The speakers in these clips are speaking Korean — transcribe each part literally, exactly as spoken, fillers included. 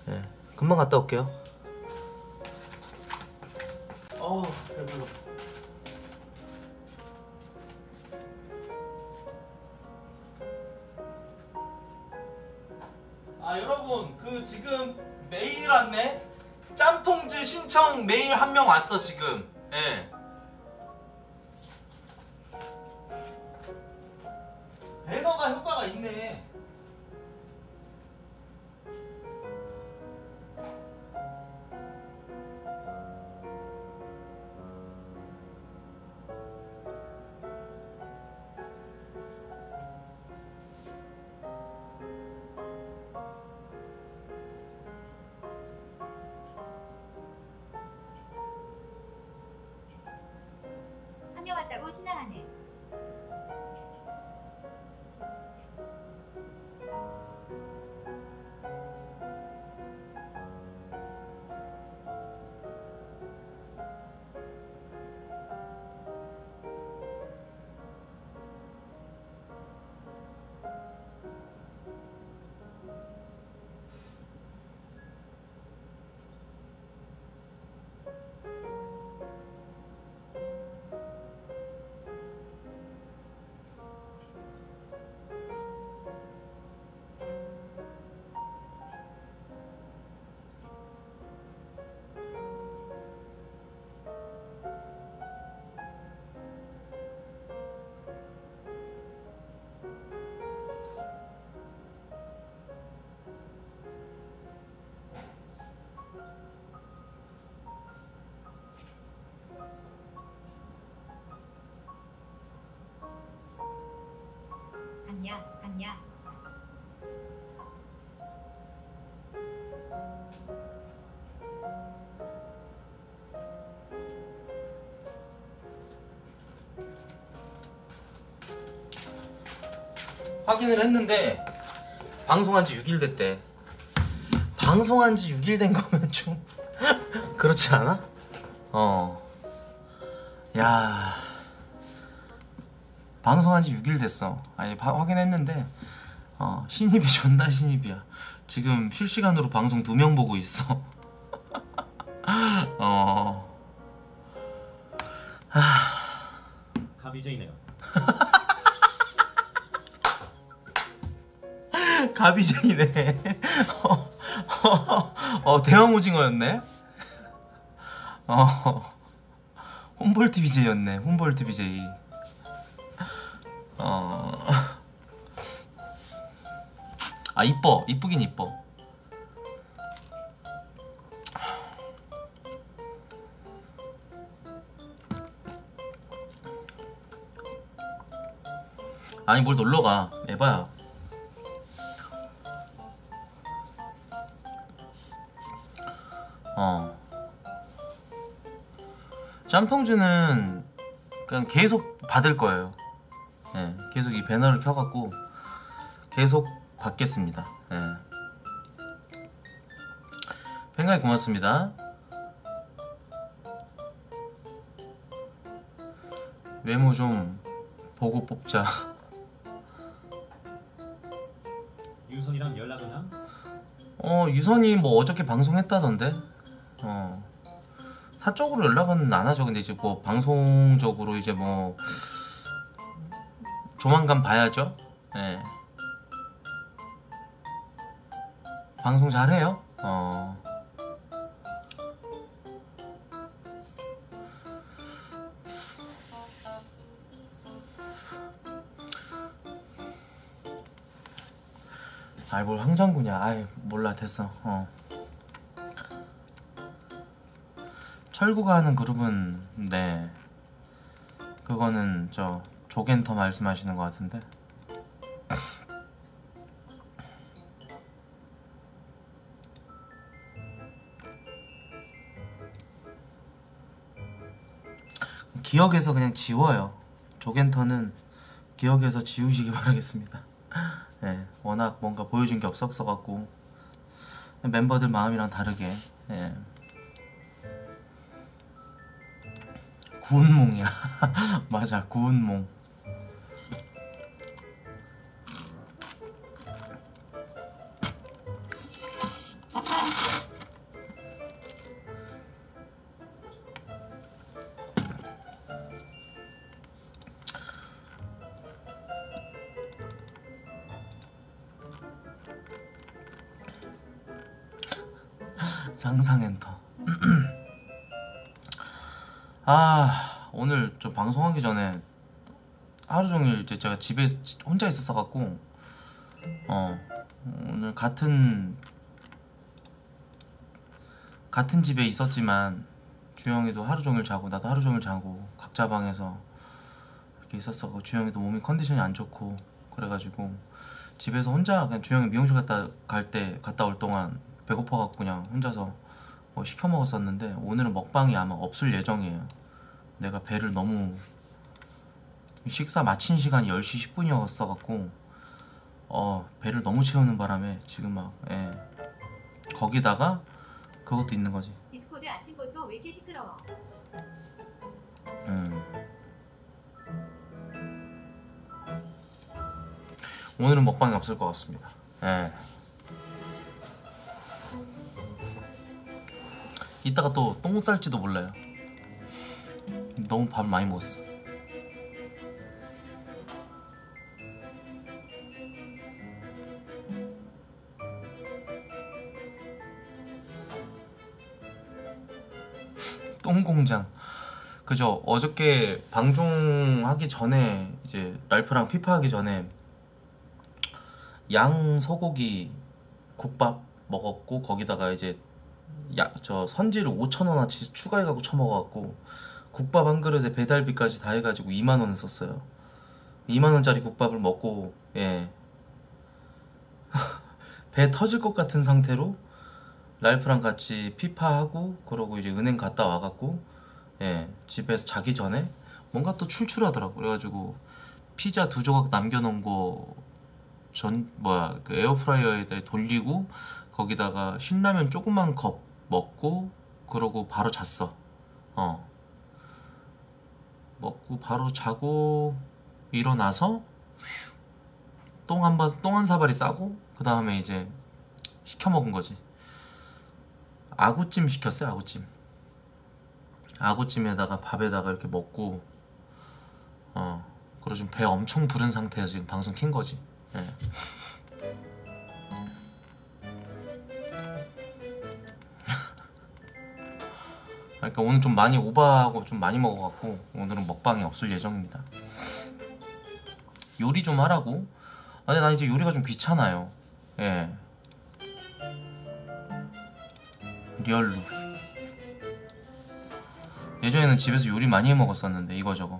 예, 금방 갔다 올게요. 어, 배불러. 아, 여러분, 그 지금 메일 왔네? 짬통즈 신청 메일 한 명 왔어 지금. 예. 배너가 효과가 있네. 왔다고 신나하네. 갔냐 갔냐. 확인을 했는데 방송한 지 육 일 됐대. 방송한 지 육 일 된 거면 좀 그렇지 않아? 어. 야. 방송한 지 육 일 됐어. 아니, 바, 확인했는데 어, 신입이 존나 신입이야. 지금 실시간으로 방송 두 명 보고 있어. 어. 가비제이네요. 가비쟁이네. 어, 어, 어, 대왕 오징어였네. 어, 홈볼트 비제이였네. 홈볼트 비제이. 어. 아, 이뻐. 이쁘긴 이뻐. 아니, 뭘 놀러가. 에바야. 어. 짬통주는 그냥 계속 받을 거예요. 예, 계속 이 배너를 켜갖고 계속 받겠습니다. 예. 팬가이 고맙습니다. 외모 좀 보고 뽑자. 유선이랑 연락하나? 어, 유선이 뭐 어저께 방송했다던데. 어, 사적으로 연락은 안 하죠. 근데 이제 뭐 방송적으로 이제 뭐 조만간 봐야죠. 예. 방송 잘해요. 어. 아이, 뭘 황장구냐. 아이, 몰라. 됐어. 어. 철구가 하는 그룹은 네, 그거는 저 조겐터 말씀하시는 것 같은데. 기억에서 그냥 지워요. 조겐터는 기억에서 지우시기 바라겠습니다. 예, 워낙 뭔가 보여준 게 없었어갖고 멤버들 마음이랑 다르게. 예. 구운몽이야. 맞아, 구운몽. 상상엔터. 아 오늘 좀 방송하기 전에 하루 종일 이제 제가 집에 혼자 있었어 갖고 어 오늘 같은 같은 집에 있었지만 주영이도 하루 종일 자고 나도 하루 종일 자고 각자 방에서 이렇게 있었어. 주영이도 몸이 컨디션이 안 좋고 그래가지고 집에서 혼자 그냥 주영이 미용실 갔다 갈 때 갔다 올 동안 배고파 갖고 그냥 혼자서 뭐 시켜 먹었었는데 오늘은 먹방이 아마 없을 예정이에요. 내가 배를 너무 식사 마친 시간이 열 시 십 분이었어 갖고 어 배를 너무 채우는 바람에 지금 막 예. 거기다가 그것도 있는 거지. 디스코드 아침꽃도 왜 이렇게 시끄러워? 음. 오늘은 먹방이 없을 것 같습니다. 예. 이따가 또 똥 쌀지도 몰라요. 너무 밥 많이 먹었어. 똥공장. 그죠. 어저께 방송하기 전에 이제 랄프랑 피파 하기 전에 양 소고기 국밥 먹었고 거기다가 이제 야, 저 선지를 오천 원어치 추가해가지고 처먹어갖고 국밥 한 그릇에 배달비까지 다 해가지고 이만 원을 썼어요. 이만 원짜리 국밥을 먹고 예. 배 터질 것 같은 상태로 랄프랑 같이 피파하고 그러고 이제 은행 갔다 와갖고 예 집에서 자기 전에 뭔가 또 출출하더라고. 그래가지고 피자 두 조각 남겨놓은 거 전 뭐야 그 에어프라이어에다 돌리고 거기다가 신라면 조그만 컵 먹고 그러고 바로 잤어. 어 먹고 바로 자고 일어나서 똥 한 번 똥 한 사발이 싸고 그 다음에 이제 시켜 먹은 거지. 아구찜 시켰어요. 아구찜. 아구찜에다가 밥에다가 이렇게 먹고 어 그리고 지금 배 엄청 부른 상태에서 지금 방송 킨 거지. 예. 그러니까 오늘 좀 많이 오버하고 좀 많이 먹어갖고 오늘은 먹방이 없을 예정입니다. 요리 좀 하라고? 아니 난 이제 요리가 좀 귀찮아요. 예. 리얼로 예전에는 집에서 요리 많이 해 먹었었는데 이거저거.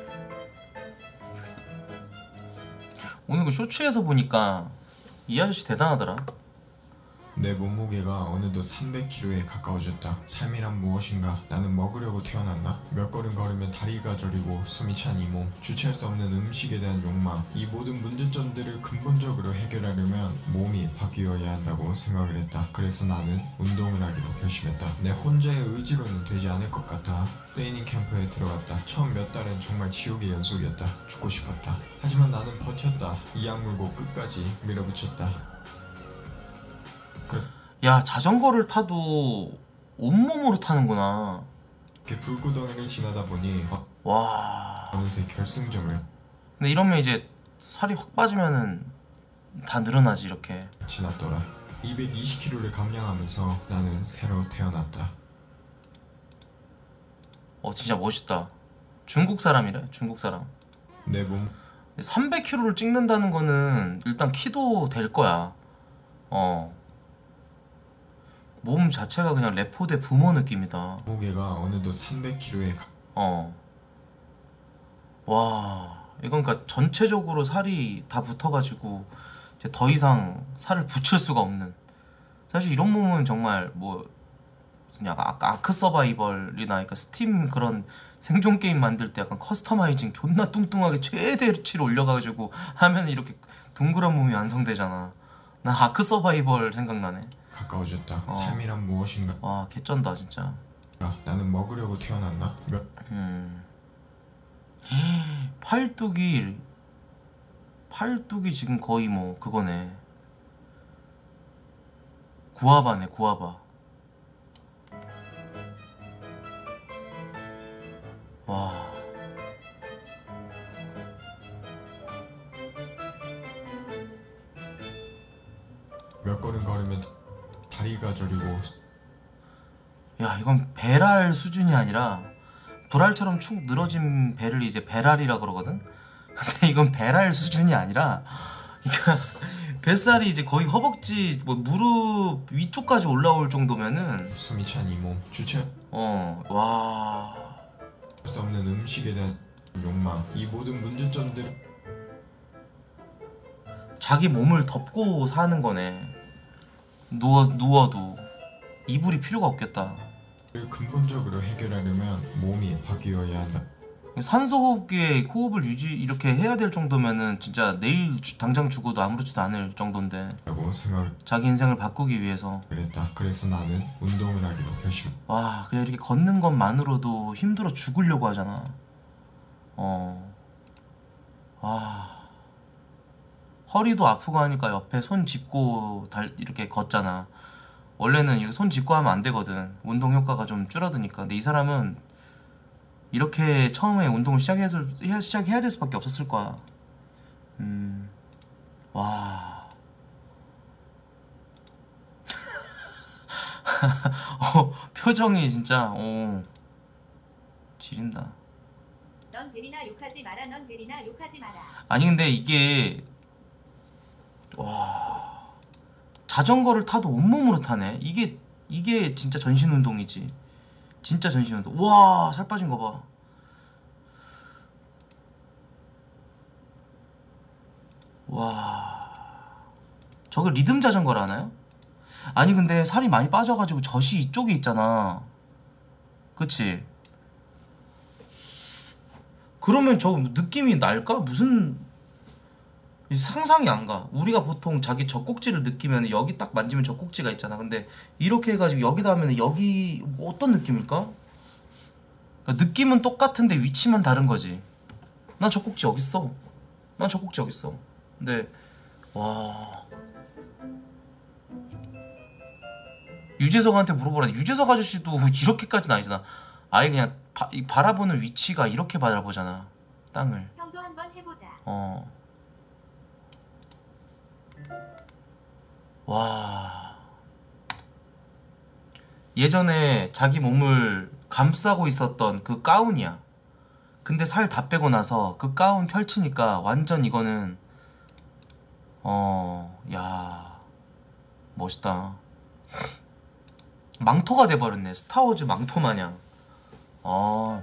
오늘 그 쇼츠에서 보니까 이 아저씨 대단하더라. 내 몸무게가 어느덧 삼백 킬로그램에 가까워졌다. 삶이란 무엇인가? 나는 먹으려고 태어났나? 몇 걸음 걸으면 다리가 저리고 숨이 찬 이 몸, 주체할 수 없는 음식에 대한 욕망, 이 모든 문제점들을 근본적으로 해결하려면 몸이 바뀌어야 한다고 생각을 했다. 그래서 나는 운동을 하기로 결심했다. 내 혼자의 의지로는 되지 않을 것 같아 트레이닝 캠프에 들어갔다. 처음 몇 달은 정말 지옥의 연속이었다. 죽고 싶었다. 하지만 나는 버텼다. 이 악물고 끝까지 밀어붙였다. 야 자전거를 타도 온몸으로 타는구나. 이렇게 불구덩이를 지나다 보니 와 어느새 결승점을 근데 이러면 이제 살이 확 빠지면은 다 늘어나지 이렇게. 지났더라. 이백이십 킬로그램를 감량하면서 나는 새로 태어났다. 어 진짜 멋있다. 중국 사람이래. 중국 사람. 내 몸 삼백 킬로그램를 찍는다는 거는 일단 키도 될 거야. 어 몸 자체가 그냥 레포대 부모 느낌이다. 무게가 어느덧 삼백 킬로그램에 가... 어. 와, 이건 그러니까 전체적으로 살이 다 붙어가지고 이제 더 이상 살을 붙일 수가 없는. 사실 이런 몸은 정말 뭐 무슨 약간 아까 아크 서바이벌이나 그러니까 스팀 그런 생존 게임 만들 때 약간 커스터마이징 존나 뚱뚱하게 최대치로 올려가지고 하면 이렇게 둥그런 몸이 완성되잖아. 나 아크 서바이벌 생각나네. 가까워졌다. 어. 삶이란 무엇인가? 와 개쩐다 진짜. 아, 나는 먹으려고 태어났나? 몇... 음. 팔뚝이 팔뚝이 지금 거의 뭐 그거네. 구아바네 구아바. 와. 몇 걸음 걸으면 다리가 저리고 야 이건 배랄 수준이 아니라 불알처럼 축 늘어진 배를 이제 배랄이라 그러거든. 근데 이건 배랄 수준이 아니라 그러니까 뱃살이 이제 거의 허벅지 뭐 무릎 위쪽까지 올라올 정도면은 숨이 찬 이 몸 주체할 어와 수 없는 음식에 대한 욕망 이 모든 문제점들 자기 몸을 덮고 사는 거네. 누워 누워도 이불이 필요가 없겠다. 을 근본적으로 해결하려면 몸이 바뀌어야 한다. 산소 호흡기에 호흡을 유지 이렇게 해야 될 정도면은 진짜 내일 주- 당장 죽어도 아무렇지도 않을 정도인데 라고 생각을 자기 인생을 바꾸기 위해서 했다. 그래서 나는 운동을 하기로 결심. 와 그냥 이렇게 걷는 것만으로도 힘들어 죽으려고 하잖아. 어. 와 허리도 아프고 하니까 옆에 손 짚고 달 이렇게 걷잖아. 원래는 이렇게 손 짚고 하면 안 되거든. 운동 효과가 좀 줄어드니까. 근데 이 사람은 이렇게 처음에 운동을 시작해야, 될- 시작해야 될 수밖에 없었을 거야. 음. 와. 어, 표정이 진짜 어. 지린다. 넌 베리나 욕하지 마라. 넌 베리나 욕하지 마라. 아니 근데 이게 와 자전거를 타도 온몸으로 타네. 이게 이게 진짜 전신 운동이지. 진짜 전신 운동. 와 살 빠진 거 봐. 와 저거 리듬 자전거라 하나요? 아니 근데 살이 많이 빠져가지고 젖이 이쪽에 있잖아. 그치? 그러면 저 느낌이 날까? 무슨 상상이 안 가. 우리가 보통 자기 젖꼭지를 느끼면 여기 딱 만지면 젖꼭지가 있잖아. 근데 이렇게 해가지고 여기다 하면 여기 뭐 어떤 느낌일까? 그러니까 느낌은 똑같은데 위치만 다른 거지. 난 젖꼭지 여기 있어. 난 젖꼭지 여기 있어. 근데 와 유재석한테 물어보라. 유재석 아저씨도 이렇게까지는 아니잖아. 아예 그냥 바, 이 바라보는 위치가 이렇게 바라보잖아. 땅을. 형도 한번 해보자. 어. 와. 예전에 자기 몸을 감싸고 있었던 그 가운이야. 근데 살 다 빼고 나서 그 가운 펼치니까 완전 이거는 어, 야. 멋있다. 망토가 돼버렸네. 스타워즈 망토 마냥. 어.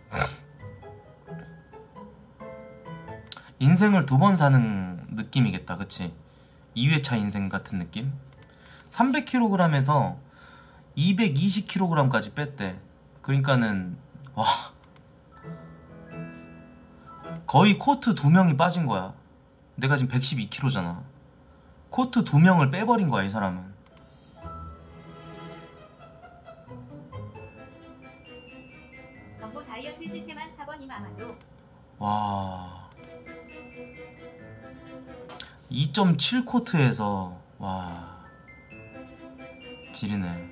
인생을 두 번 사는 느낌이겠다. 그치? 이 회차 인생 같은 느낌? 삼백 킬로그램에서 이백이십 킬로그램까지 뺐대. 그러니까는 와 거의 코트 두 명이 빠진 거야. 내가 지금 백십이 킬로그램잖아. 코트 두 명을 빼버린 거야 이 사람은. 전부 다이어트 실패만 사 번임 아마도. 와 이 점 칠 코트에서 와 지리네.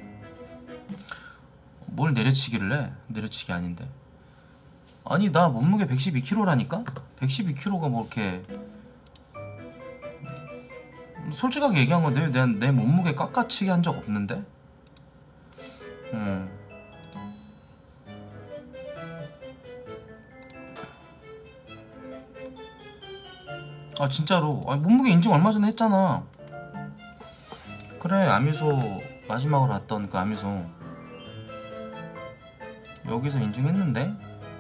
뭘 내려치기를 해? 내려치기 아닌데. 아니 나 몸무게 백십이 킬로그램라니까? 백십이 킬로그램가 뭐 이렇게 솔직하게 얘기한 건데 내, 내 몸무게 깎아치기 한 적 없는데? 음. 아 진짜로. 아니, 몸무게 인증 얼마 전에 했잖아. 그래 아미소 마지막으로 왔던 그 아미소 여기서 인증했는데?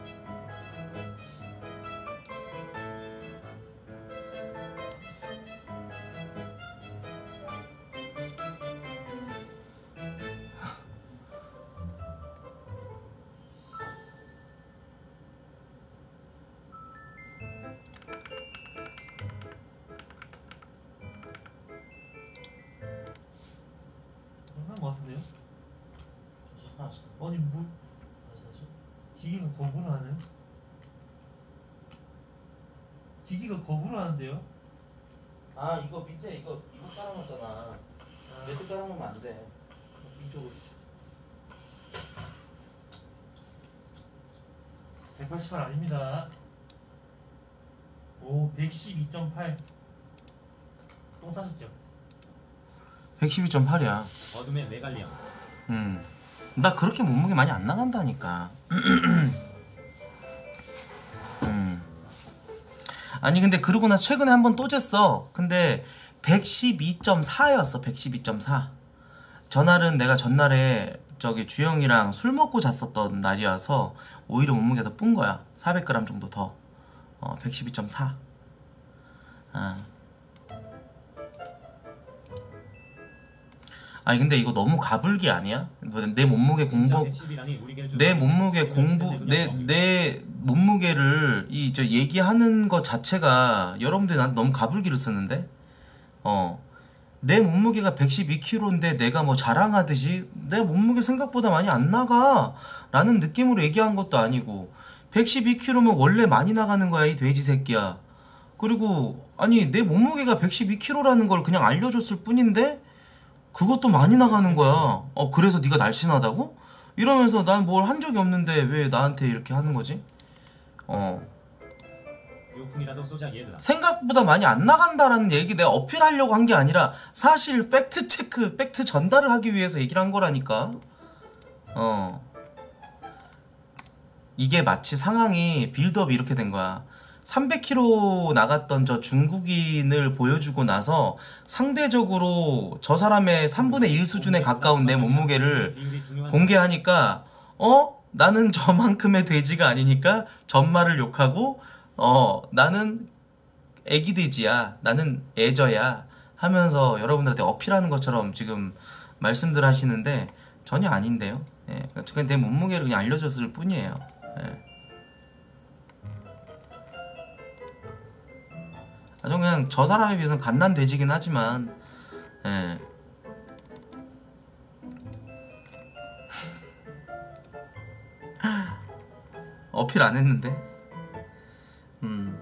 한것 같은데요? 아니 뭐 기기가 거부를 하네? 기기가 거부를 하는데요? 아 이거 밑에 이거 이거 깔아놨잖아. 매트 깔아놓으면 안 돼. 이쪽으로. 백팔십팔 아닙니다. 오 백십이 점 팔. 똥 싸셨죠? 백십이 점 팔이야. 어둠의 메갈리언. 음. 나 그렇게 몸무게 많이 안 나간다니까. 음. 아니 근데 그러고 나서 최근에 한 번 또 쟀어. 근데 백십이 점 사였어. 백십이 점 사. 전날은 내가 전날에 저기 주영이랑 술 먹고 잤었던 날이어서 오히려 몸무게가 더 쁜 거야. 사백 그램 정도 더. 어, 백십이 점 사. 아. 아니 근데 이거 너무 가불기 아니야? 내 몸무게 공부 내 몸무게 공부 내 내 몸무게를 이 저 얘기하는 것 자체가 여러분들이 난 너무 가불기를 쓰는데 어 내 몸무게가 백십이 킬로그램인데 내가 뭐 자랑하듯이 내 몸무게 생각보다 많이 안 나가 라는 느낌으로 얘기한 것도 아니고 백십이 킬로그램면 원래 많이 나가는 거야 이 돼지 새끼야. 그리고 아니 내 몸무게가 백십이 킬로그램라는 걸 그냥 알려줬을 뿐인데 그것도 많이 나가는 거야. 어 그래서 네가 날씬하다고? 이러면서 난 뭘 한 적이 없는데 왜 나한테 이렇게 하는 거지? 어 요품이라도 쏘자 얘들아. 생각보다 많이 안 나간다라는 얘기 내가 어필하려고 한 게 아니라 사실 팩트 체크, 팩트 전달을 하기 위해서 얘기를 한 거라니까. 어 이게 마치 상황이 빌드업이 이렇게 된 거야. 삼백 킬로그램 나갔던 저 중국인을 보여주고 나서 상대적으로 저 사람의 삼분의 일 수준에 가까운 내 몸무게를 공개하니까 어? 나는 저만큼의 돼지가 아니니까 전말을 욕하고 어 나는 애기 돼지야 나는 애저야 하면서 여러분들한테 어필하는 것처럼 지금 말씀들 하시는데 전혀 아닌데요. 예, 그냥 내 몸무게를 그냥 알려줬을 뿐이에요. 예. 아, 전 그냥 저 사람에 비해서는 갓난 돼지긴 하지만 예. 어필 안 했는데 음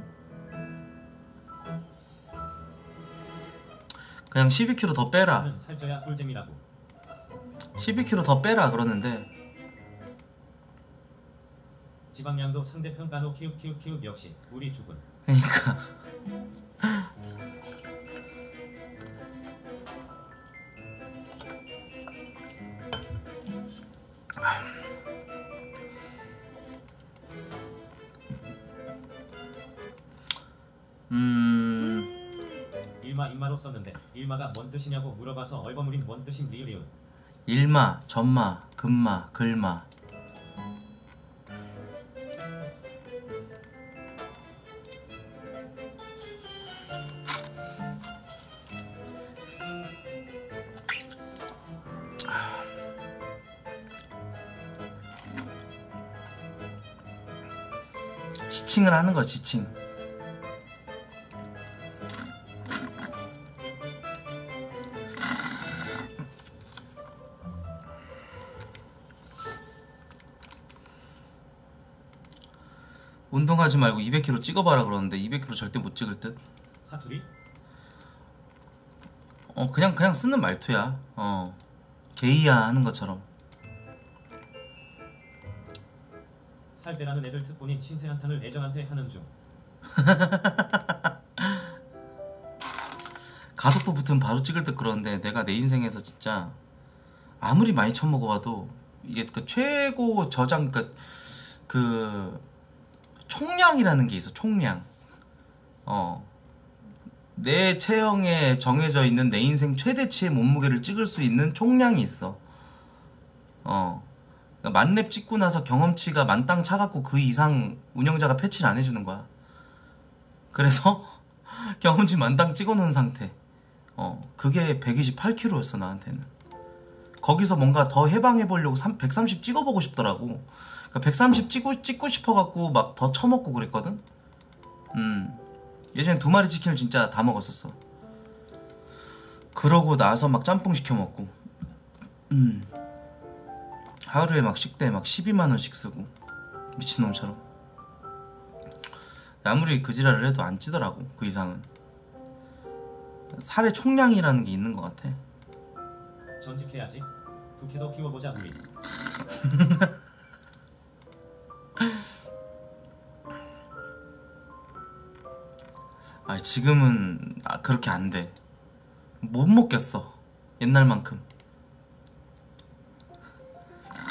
그냥 십이 킬로그램 더 빼라 살쪄야 꿀잼이라고. 십이 킬로그램 더 빼라 그러는데 지방량도 상대편 간호 키읔 키읔 키읔 역시 우리 죽은. 그러니까 음 일마 인마로 썼는데 일마가 뭔 뜻이냐고 물어봐서 얼버무린 뭔 뜻인 리을이은. 일마, 전마, 금마, 글마 지칭을 하는 거야 지칭. 운동하지 말고 이백 킬로그램 찍어봐라 그러는데 이백 킬로그램 절대 못 찍을 듯. 사투리? 어 그냥 그냥 쓰는 말투야. 어 게이야 하는 것처럼. 살 빼라는 애들 특본인 신세한탄을 애정한테 하는 중. 가속도 붙으면 바로 찍을 듯 그러는데 내가 내 인생에서 진짜 아무리 많이 처먹어봐도 이게 그 최고 저장 그, 그 총량이라는 게 있어. 총량. 어. 내 체형에 정해져 있는 내 인생 최대치의 몸무게를 찍을 수 있는 총량이 있어. 어. 그러니까 만렙 찍고 나서 경험치가 만땅 차갖고 그 이상 운영자가 패치를 안 해주는 거야. 그래서 경험치 만땅 찍어놓은 상태. 어. 그게 백이십팔 킬로그램였어 나한테는. 거기서 뭔가 더 해방해보려고 백삼십 찍어보고 싶더라고. 그러니까 백삼십 찍고, 찍고 싶어갖고 막 더 처먹고 그랬거든? 음. 예전에 두 마리 치킨을 진짜 다 먹었었어. 그러고 나서 막 짬뽕 시켜 먹고. 음. 하루에 막 식대에 막 십이만 원씩 쓰고. 미친놈처럼. 아무리 그 지랄을 해도 안 찌더라고, 그 이상은. 살의 총량이라는 게 있는 것 같아. 전직해야지. 부캐도 키워보자 우리. 아 지금은 아, 그렇게 안 돼. 못 먹겠어 옛날만큼.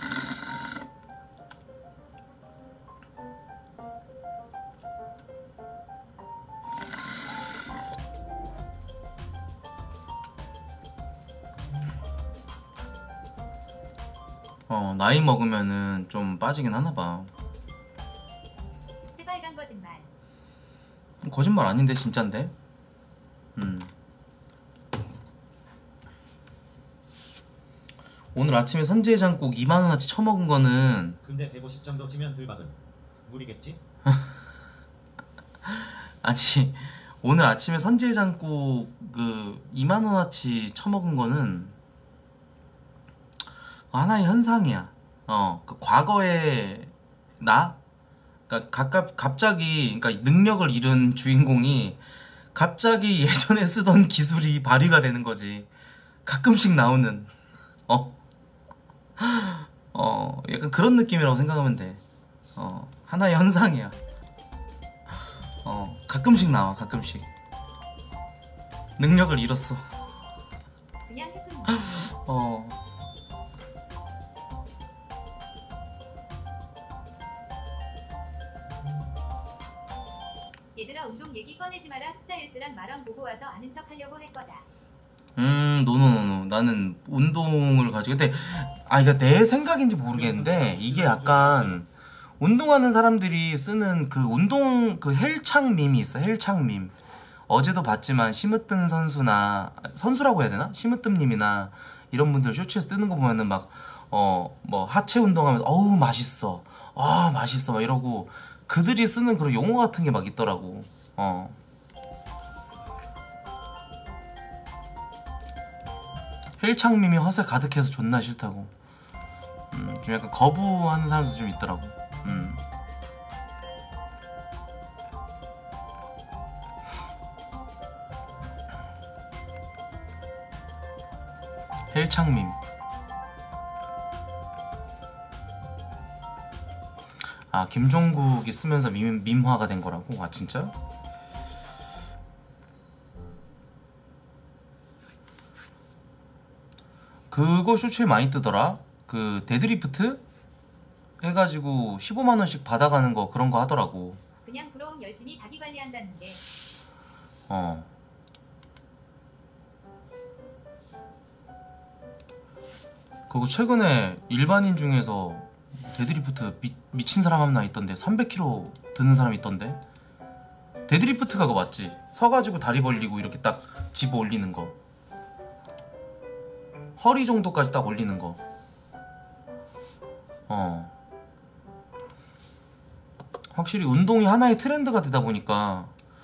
어 나이 먹으면은 좀 빠지긴 하나봐. 새빨간 거짓말. 거짓말 아닌데 진짠데. 음. 오늘 아침에 선지해장국 이만 원어치 처먹은 거는 근데 백오십 정도 찌면 들박은 무리겠지? 아니 오늘 아침에 선지해장국 그 이만 원어치 처먹은 거는 하나의 현상이야. 어, 그 과거의 나, 그러니까 각각 갑자기 그러니까 능력을 잃은 주인공이 갑자기 예전에 쓰던 기술이 발휘가 되는 거지. 가끔씩 나오는 어, 어, 약간 그런 느낌이라고 생각하면 돼. 어, 하나의 현상이야. 어, 가끔씩 나와, 가끔씩. 능력을 잃었어. 그냥 해픈. 어. 얘들아 운동 얘기 꺼내지 마라. 흑자 헬스랑 말원 보고 와서 아는 척 하려고 할 거다. 음, 노노노노. 나는 운동을 가지고 근데 아, 이거 내 생각인지 모르겠는데 이게 약간 운동하는 사람들이 쓰는 그 운동 그 헬창 밈이 있어. 헬창 밈. 어제도 봤지만 심으뜸 선수나 선수라고 해야 되나? 심으뜸님이나 이런 분들 쇼츠에서 뜨는 거 보면은 막 어 뭐 하체 운동하면서 어우 맛있어. 아 맛있어 막 이러고 그들이 쓰는 그런 용어 같은 게 막 있더라고. 어. 헬창밈이 허세 가득해서 존나 싫다고. 음, 좀 약간 거부하는 사람도 좀 있더라고. 음. 헬창밈. 아, 김종국이 쓰면서 밈, 밈화가 된 거라고? 아, 진짜? 그거 쇼츠에 많이 뜨더라. 그 데드리프트 해가지고 십오만 원씩 받아가는 거 그런 거 하더라고. 그냥 부러움 열심히 자기 관리한다는데. 어. 그거 최근에 일반인 중에서 데드리프트 미, 미친 사람 하나 있던데. 삼백 킬로그램 드는 사람 있던데. 데드리프트가 그거 맞지? 서가지고 다리 벌리고 이렇게 딱 집어 올리는 거. 허리 정도까지 딱 올리는 거. 어. 확실히 운동이 하나의 트렌드가 되다 보니까.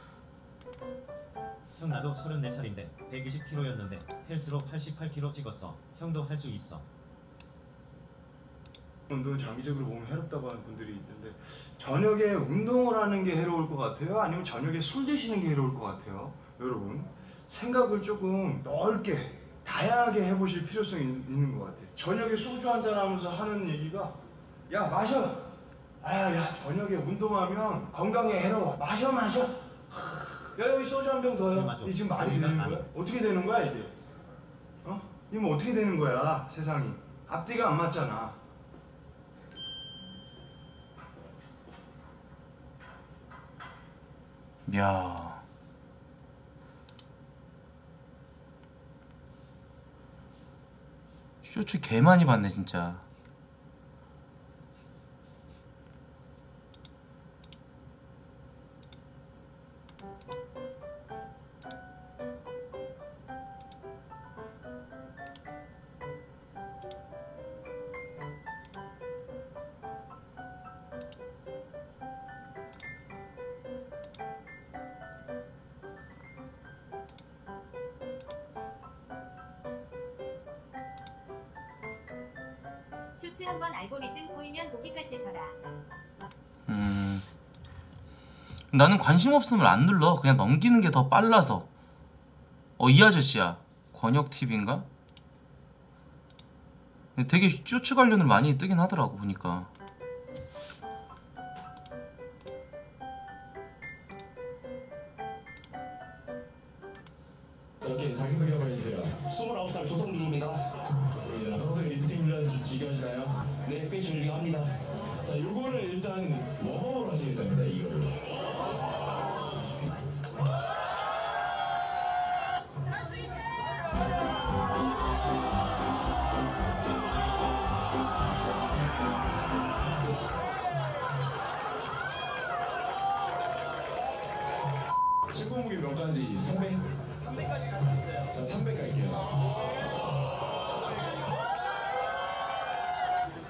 형 나도 서른네 살인데 백이십 킬로그램였는데 헬스로 팔십팔 킬로그램 찍었어. 형도 할 수 있어. 운동을 장기적으로 보면 해롭다고 하는 분들이 있는데 저녁에 운동을 하는 게 해로울 것 같아요? 아니면 저녁에 술 드시는 게 해로울 것 같아요? 여러분 생각을 조금 넓게 다양하게 해보실 필요성이 있는 것 같아요. 저녁에 소주 한잔 하면서 하는 얘기가 야 마셔! 아야 저녁에 운동하면 건강에 해로워. 마셔 마셔! 야 여기 소주 한 병 더요. 맞아. 이게 지금 말이 되는 거야? 어떻게 되는 거야 이게? 어? 이게 뭐 어떻게 되는 거야 세상이. 앞뒤가 안 맞잖아. 야. 쇼츠 개 많이 봤네 진짜. 쇼츠 한번 알고리즘 꼬이면 보기가 싫더라. 음. 나는 관심 없으면 안 눌러. 그냥 넘기는 게 더 빨라서. 어, 이 아저씨야. 권혁티비인가? 되게 쇼츠 관련을 많이 뜨긴 하더라고 보니까. 저렇게 자기소개 한번 해주세요. 스물아홉 살 조성민입니다. 좋습니다. 평소에 리프팅 훈련 즐겨하시나요? 네, 꽤 즐겨합니다. 자, 요거를 일단 웜업으로 하시겠답니다, 이거를.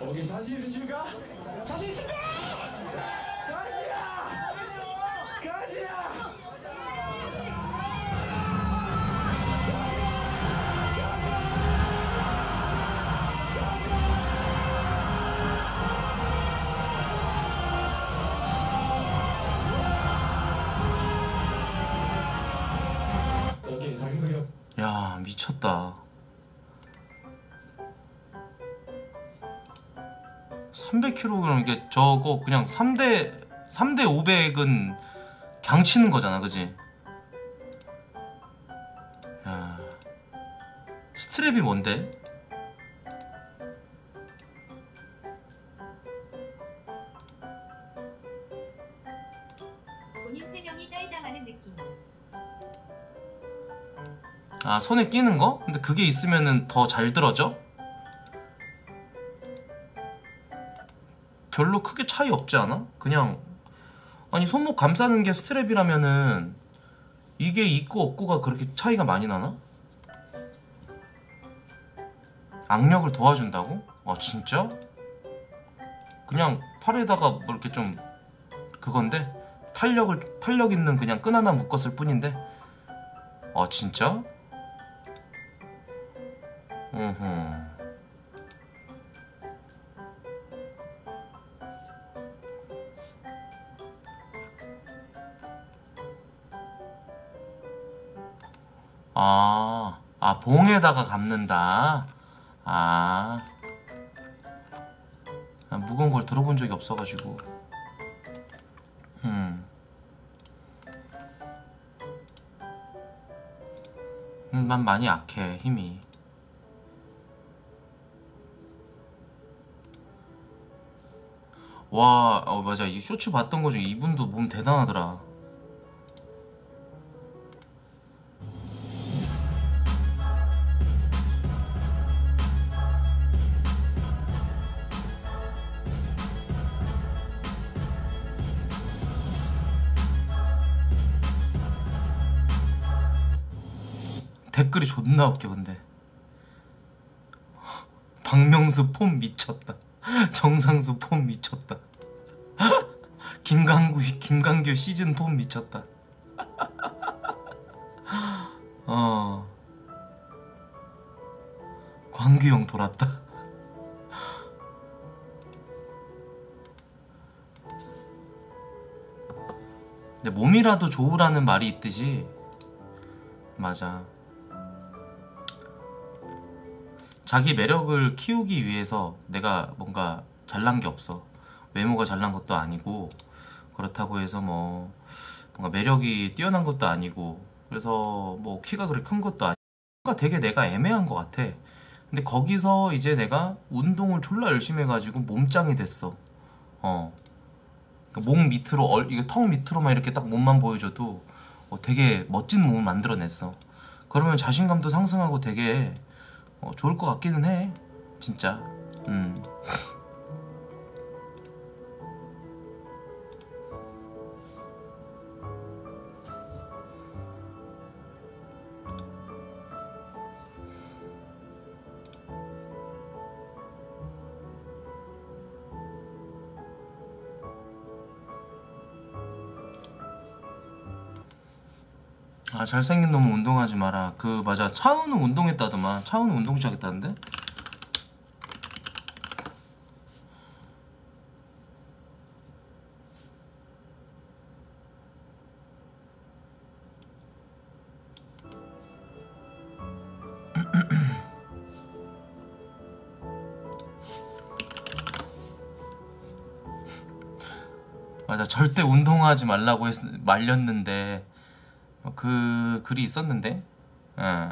거기 자신 있으십니까? 자신 있습니다! 가지야! 가지야! 저기 자기 소개. 야 미쳤다. 삼백 킬로그램 이게 저거 그냥 삼 대 삼 대 오백은 강 치는 거잖아, 그지? 야 스트랩이 뭔데? 본인 세 명이 딸당하는 느낌. 아 손에 끼는 거? 근데 그게 있으면은 더 잘 들어져? 별로 크게 차이 없지 않아? 그냥 아니 손목 감싸는 게 스트랩이라면은 이게 있고 없고가 그렇게 차이가 많이 나나? 악력을 도와준다고? 아 진짜? 그냥 팔에다가 뭐 이렇게 좀 그건데 탄력을 탄력 있는 그냥 끈 하나 묶었을 뿐인데 아 진짜? 으흠. 아, 아 봉에다가 감는다. 아, 아 무거운 걸 들어본 적이 없어가지고. 음. 음, 난 많이 약해 힘이. 와, 어 맞아 이 쇼츠 봤던 거 중에 이분도 몸 대단하더라. 댓글이 존나 웃겨 근데. 박명수 폼 미쳤다. 정상수 폼 미쳤다. 김강구 김강규 시즌 폼 미쳤다. 어. 광규형 돌았다. 근데 몸이라도 좋으라는 말이 있듯이 맞아. 자기 매력을 키우기 위해서 내가 뭔가 잘난 게 없어. 외모가 잘난 것도 아니고 그렇다고 해서 뭐 뭔가 매력이 뛰어난 것도 아니고 그래서 뭐 키가 그렇게 큰 것도 아니고 뭔가 되게 내가 애매한 것 같아. 근데 거기서 이제 내가 운동을 졸라 열심히 해가지고 몸짱이 됐어. 어. 그러니까 목 밑으로 얼, 이게 턱 밑으로만 이렇게 딱 몸만 보여줘도 어, 되게 멋진 몸을 만들어냈어. 그러면 자신감도 상승하고 되게 어, 좋을 것 같기는 해 진짜. 음. 아 잘생긴 놈은 운동하지 마라. 그 맞아 차은우 운동했다더만. 차은우 운동 시작했다는데? 맞아 절대 운동하지 말라고 했, 말렸는데 그 글이 있었는데. 예.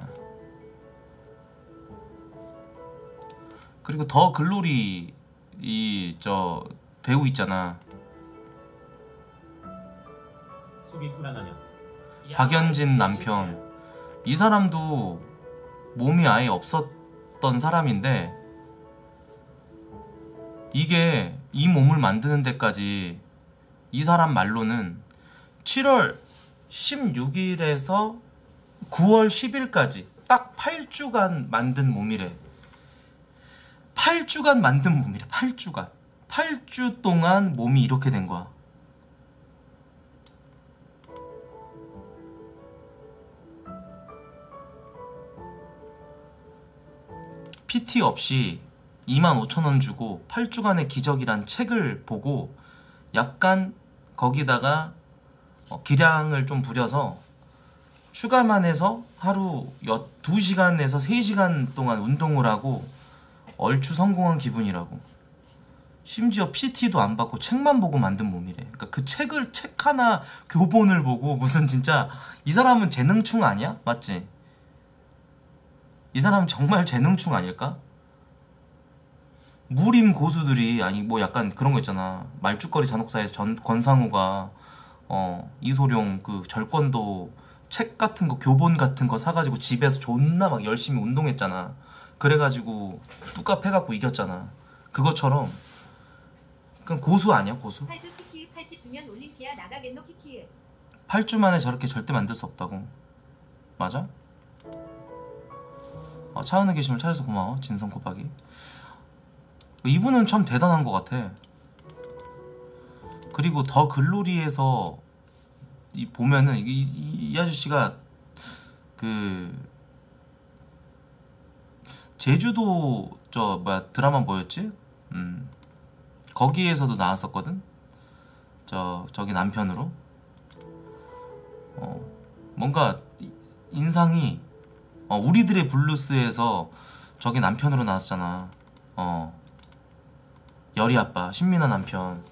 그리고 더 글로리 이 저 배우 있잖아. 속이 불안하냐? 박연진 남편. 이 사람도 몸이 아예 없었던 사람인데 이게 이 몸을 만드는 데까지 이 사람 말로는 칠월 십육일에서 구월 십일까지 딱 팔 주간 만든 몸이래. 팔 주간 만든 몸이래. 팔 주간. 팔 주 동안 몸이 이렇게 된 거야. 피티 없이 이만 오천 원 주고 팔 주간의 기적이란 책을 보고 약간 거기다가 어, 기량을 좀 부려서 추가만 해서 하루 두 시간에서 세 시간 동안 운동을 하고 얼추 성공한 기분이라고. 심지어 피티도 안 받고 책만 보고 만든 몸이래. 그러니까 그 책을 책 하나 교본을 보고 무슨 진짜 이 사람은 재능충 아니야? 맞지? 이 사람은 정말 재능충 아닐까? 무림 고수들이 아니 뭐 약간 그런 거 있잖아. 말죽거리 잔혹사에서 전, 권상우가 어 이소룡 그 절권도 책 같은 거 교본 같은 거 사가지고 집에서 존나 막 열심히 운동했잖아. 그래가지고 뚜까 패갖고 이겼잖아. 그것처럼 그냥 고수 아니야 고수? 팔 주 키키읍 팔십 주면 올림피아 나가겠노 키키읍. 팔 주 만에 저렇게 절대 만들 수 없다고. 맞아? 어, 차은우 계시면 차에서 고마워. 진성 곱하기. 이분은 참 대단한 것 같아. 그리고 더 글로리에서 이 보면은 이, 이, 이 아저씨가 그 제주도 저 뭐야 드라마 뭐였지? 음 거기에서도 나왔었거든. 저 저기 남편으로. 어 뭔가 인상이 어 우리들의 블루스에서 저기 남편으로 나왔잖아. 어 열이 아빠 신민아 남편.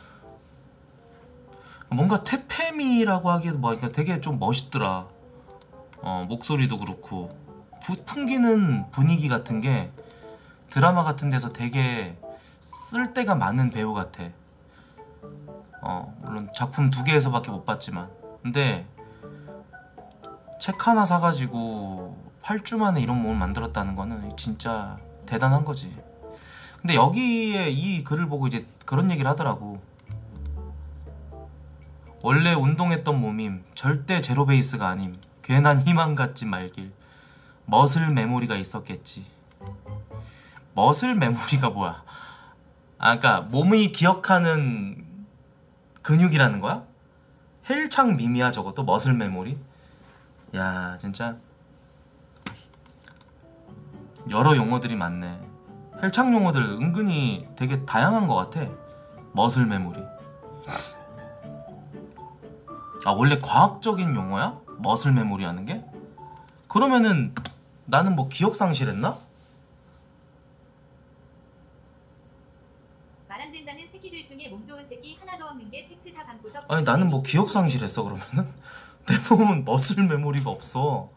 뭔가 태페미라고 하기에도 뭐 그러니까 되게 좀 멋있더라. 어 목소리도 그렇고 부, 풍기는 분위기 같은 게 드라마 같은 데서 되게 쓸 데가 많은 배우 같아. 어 물론 작품 두 개에서밖에 못 봤지만 근데 책 하나 사가지고 팔 주 만에 이런 몸을 만들었다는 거는 진짜 대단한 거지. 근데 여기에 이 글을 보고 이제 그런 얘기를 하더라고. 원래 운동했던 몸임 절대 제로 베이스가 아님. 괜한 희망 갖지 말길. 머슬 메모리가 있었겠지. 머슬 메모리가 뭐야? 아 그니까 몸이 기억하는 근육이라는 거야? 헬창 밈이야 저것도 머슬 메모리? 야 진짜 여러 용어들이 많네. 헬창 용어들 은근히 되게 다양한 것 같아. 머슬 메모리. 아 원래 과학적인 용어야? 머슬 메모리 하는 게? 그러면은 나는 뭐 기억 상실했나? 말 안 된다는 새끼들 중에 몸 좋은 새끼 하나도 없는 게 팩트 다 방구석. 아니 나는 뭐 기억 상실했어 그러면은? 내 몸은 머슬 메모리가 없어.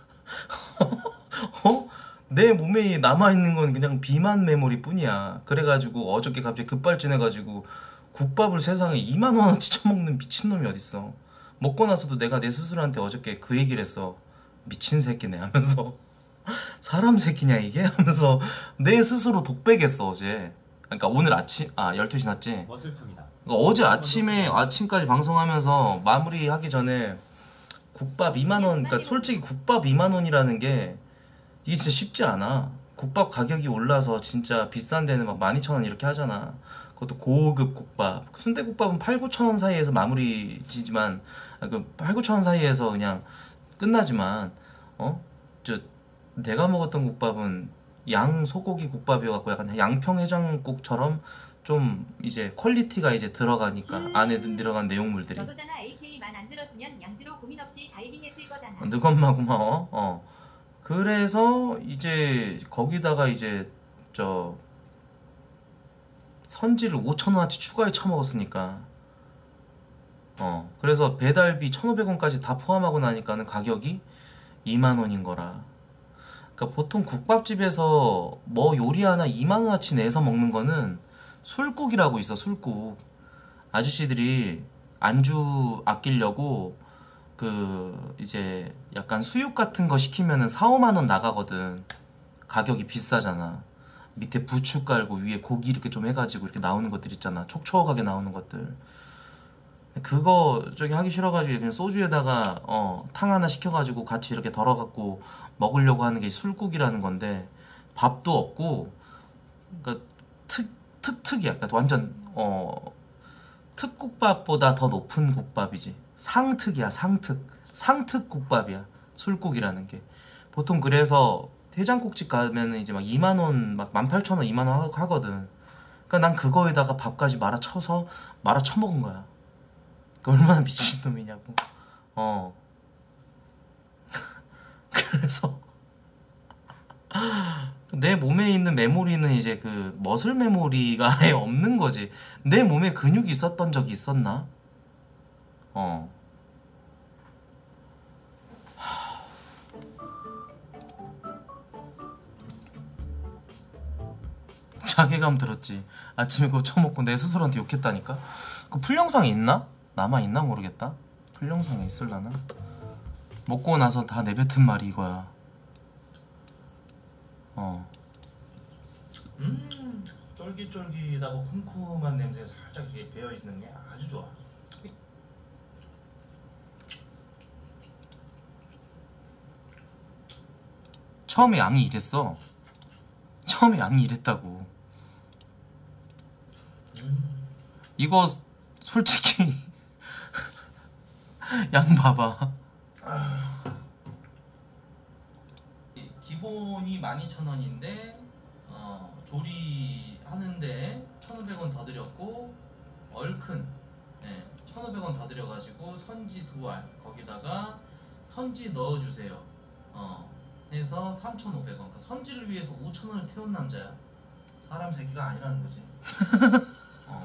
어? 내 몸에 남아있는 건 그냥 비만 메모리 뿐이야. 그래가지고 어저께 갑자기 급발진해가지고 국밥을 세상에 이만 원어치 처먹는 미친놈이 어딨어. 먹고 나서도 내가 내 스스로한테 어저께 그 얘기를 했어. 미친 새끼네 하면서. 사람 새끼냐 이게? 하면서 내 스스로 독백했어 어제. 그러니까 오늘 아침 아 열두 시 났지? 머슬팝니다. 그러니까 어제 아침에 아침까지 방송하면서 마무리하기 전에 국밥 이만 원, 그러니까 솔직히 국밥 이만 원이라는 게 이게 진짜 쉽지 않아. 국밥 가격이 올라서 진짜 비싼 데는 막 만 이천 원 이렇게 하잖아. 그것도 고급 국밥. 순대국밥은 팔, 구천 원 사이에서 마무리 지지만 그 팔, 구천 원 사이에서 그냥 끝나지만 어? 저 내가 먹었던 국밥은 양 소고기 국밥이어갖고 약간 양평 해장국처럼 좀 이제 퀄리티가 이제 들어가니까 안에 들어간 내용물들이. 너도잖아. 에이케이 만 안 들었으면 양지로 고민 없이 다이빙했을 거잖아. 느엄마 고마워. 어. 그래서 이제 거기다가 이제 저 선지를 오천 원어치 추가에 쳐먹었으니까 어 그래서 배달비 천오백 원까지 다 포함하고 나니까는 가격이 이만 원인 거라. 그러니까 보통 국밥집에서 뭐 요리 하나 이만 원어치 내서 먹는 거는 술국이라고 있어. 술국. 아저씨들이 안주 아끼려고 그 이제 약간 수육 같은 거 시키면은 사, 오만 원 나가거든. 가격이 비싸잖아. 밑에 부추 깔고 위에 고기 이렇게 좀 해가지고 이렇게 나오는 것들 있잖아. 촉촉하게 나오는 것들. 그거 저기 하기 싫어가지고 그냥 소주에다가 어, 탕 하나 시켜가지고 같이 이렇게 덜어갖고 먹으려고 하는 게 술국이라는 건데 밥도 없고 그러니까 특 특특이야. 그러니까 완전 어 특국밥보다 더 높은 국밥이지. 상특이야. 상특. 상특 국밥이야. 술국이라는 게. 보통 그래서 해장국집 가면은 이제 막 이만 원, 막 만 팔천 원, 이만 원 하거든. 그러니까 난 그거에다가 밥까지 말아 쳐서 말아 쳐먹은 거야. 그 얼마나 미친놈이냐고. 어. 그래서 내 몸에 있는 메모리는 이제 그 머슬 메모리가 아예 없는 거지. 내 몸에 근육이 있었던 적이 있었나? 어. 자괴감 들었지. 아침에 그거 처먹고 내 스스로한테 욕했다니까. 그 풀영상이 있나? 남아 있나 모르겠다. 풀영상에 있을라나? 먹고 나서 다 내뱉은 말이 이거야. 어. 음, 쫄깃쫄깃하고 쿰쿰한 냄새 살짝 이렇게 배어 있는 게 아주 좋아. 처음에 양이 이랬어. 처음에 양이 이랬다고. 음. 이거 솔직히 양 봐봐. 기본이 만 이천 원인데 어, 조리하는데 천오백 원 더 들였고 얼큰 네, 천오백 원 더 들여가지고 선지 두 알 거기다가 선지 넣어주세요. 어, 해서 삼천오백 원. 그러니까 선지를 위해서 오천 원을 태운 남자야. 사람 새끼가 아니라는 거지. 어.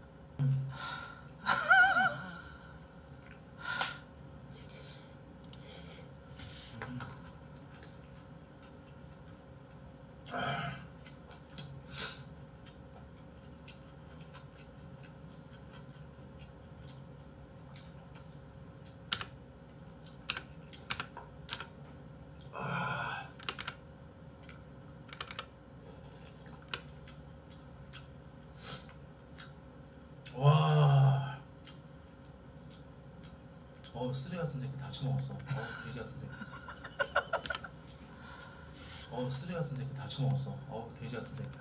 와, 어 쓰레 같은 새끼 다 처먹었어. 어 돼지 같은 새끼. 어 쓰레 같은 새끼 다 처먹었어. 어 돼지 같은 새끼.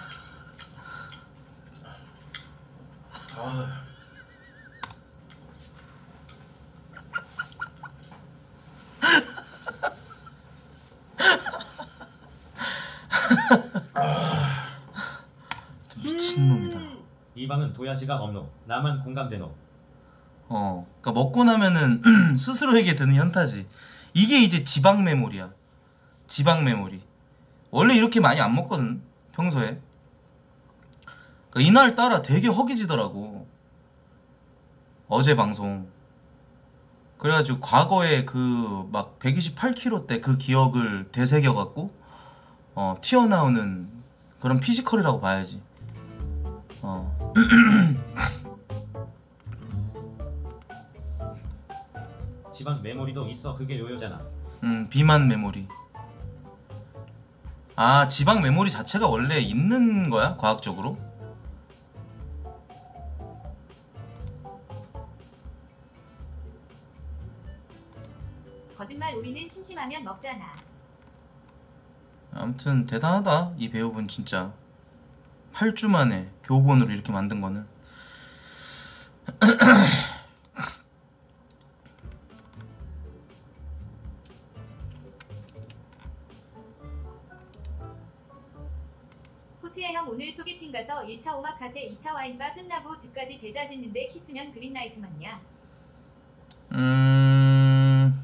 아. 미친놈이다. 이 방은 도야지가 없노. 나만 공감되노. 어, 그러니까 먹고 나면은 스스로에게 드는 현타지. 이게 이제 지방 메모리야. 지방 메모리. 원래 이렇게 많이 안 먹거든 평소에. 그러니까 이날 따라 되게 허기지더라고. 어제 방송. 그래가지고 과거에 그 막 백이십팔 킬로그램 때 그 기억을 되새겨갖고 어 튀어나오는 그런 피지컬이라고 봐야지. 어. 지방 메모리도 있어. 그게 요요잖아. 음, 비만 메모리. 아, 지방 메모리 자체가 원래 있는 거야? 과학적으로? 거짓말 우리는 심심하면 먹잖아. 아무튼 대단하다 이 배우분 진짜. 팔 주 만에 교본으로 이렇게 만든 거는. 포트야 형 오늘 소개팅 가서 일 차 오마카세 이 차 와인바 끝나고 집까지 데려다 짓는데 키스면 그린라이트 맞냐? 음...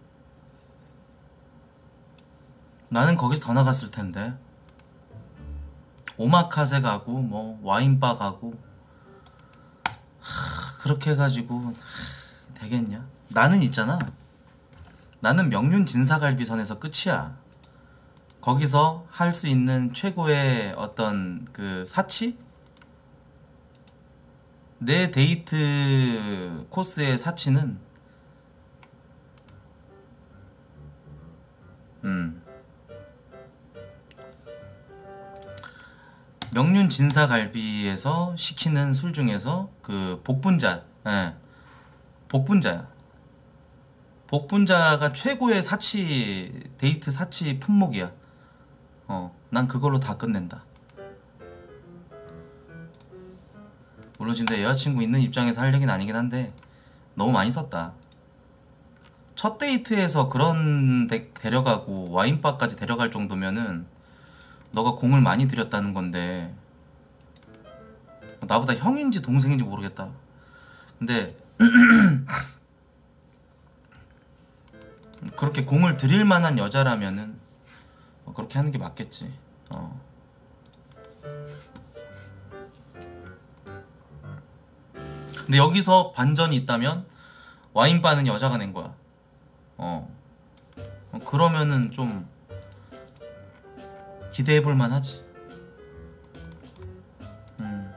나는 거기서 더 나갔을 텐데. 오마카세 가고 뭐 와인바 가고 하, 그렇게 해가지고 하, 되겠냐? 나는 있잖아. 나는 명륜 진사갈비선에서 끝이야. 거기서 할 수 있는 최고의 어떤 그 사치? 내 데이트 코스의 사치는 음 명륜 진사갈비에서 시키는 술 중에서 그 복분자, 예, 복분자야. 복분자가 최고의 사치, 데이트 사치 품목이야. 어, 난 그걸로 다 끝낸다. 물론 지금 내 여자친구 있는 입장에서 할 얘기는 아니긴 한데 너무 많이 썼다. 첫 데이트에서 그런 데 데려가고 와인바까지 데려갈 정도면은 너가 공을 많이 들였다는 건데, 나보다 형인지 동생인지 모르겠다. 근데 그렇게 공을 들일 만한 여자라면은 뭐 그렇게 하는 게 맞겠지. 어. 근데 여기서 반전이 있다면 와인바는 여자가 낸 거야. 어. 어, 그러면은 좀 기대해 볼 만하지. 음.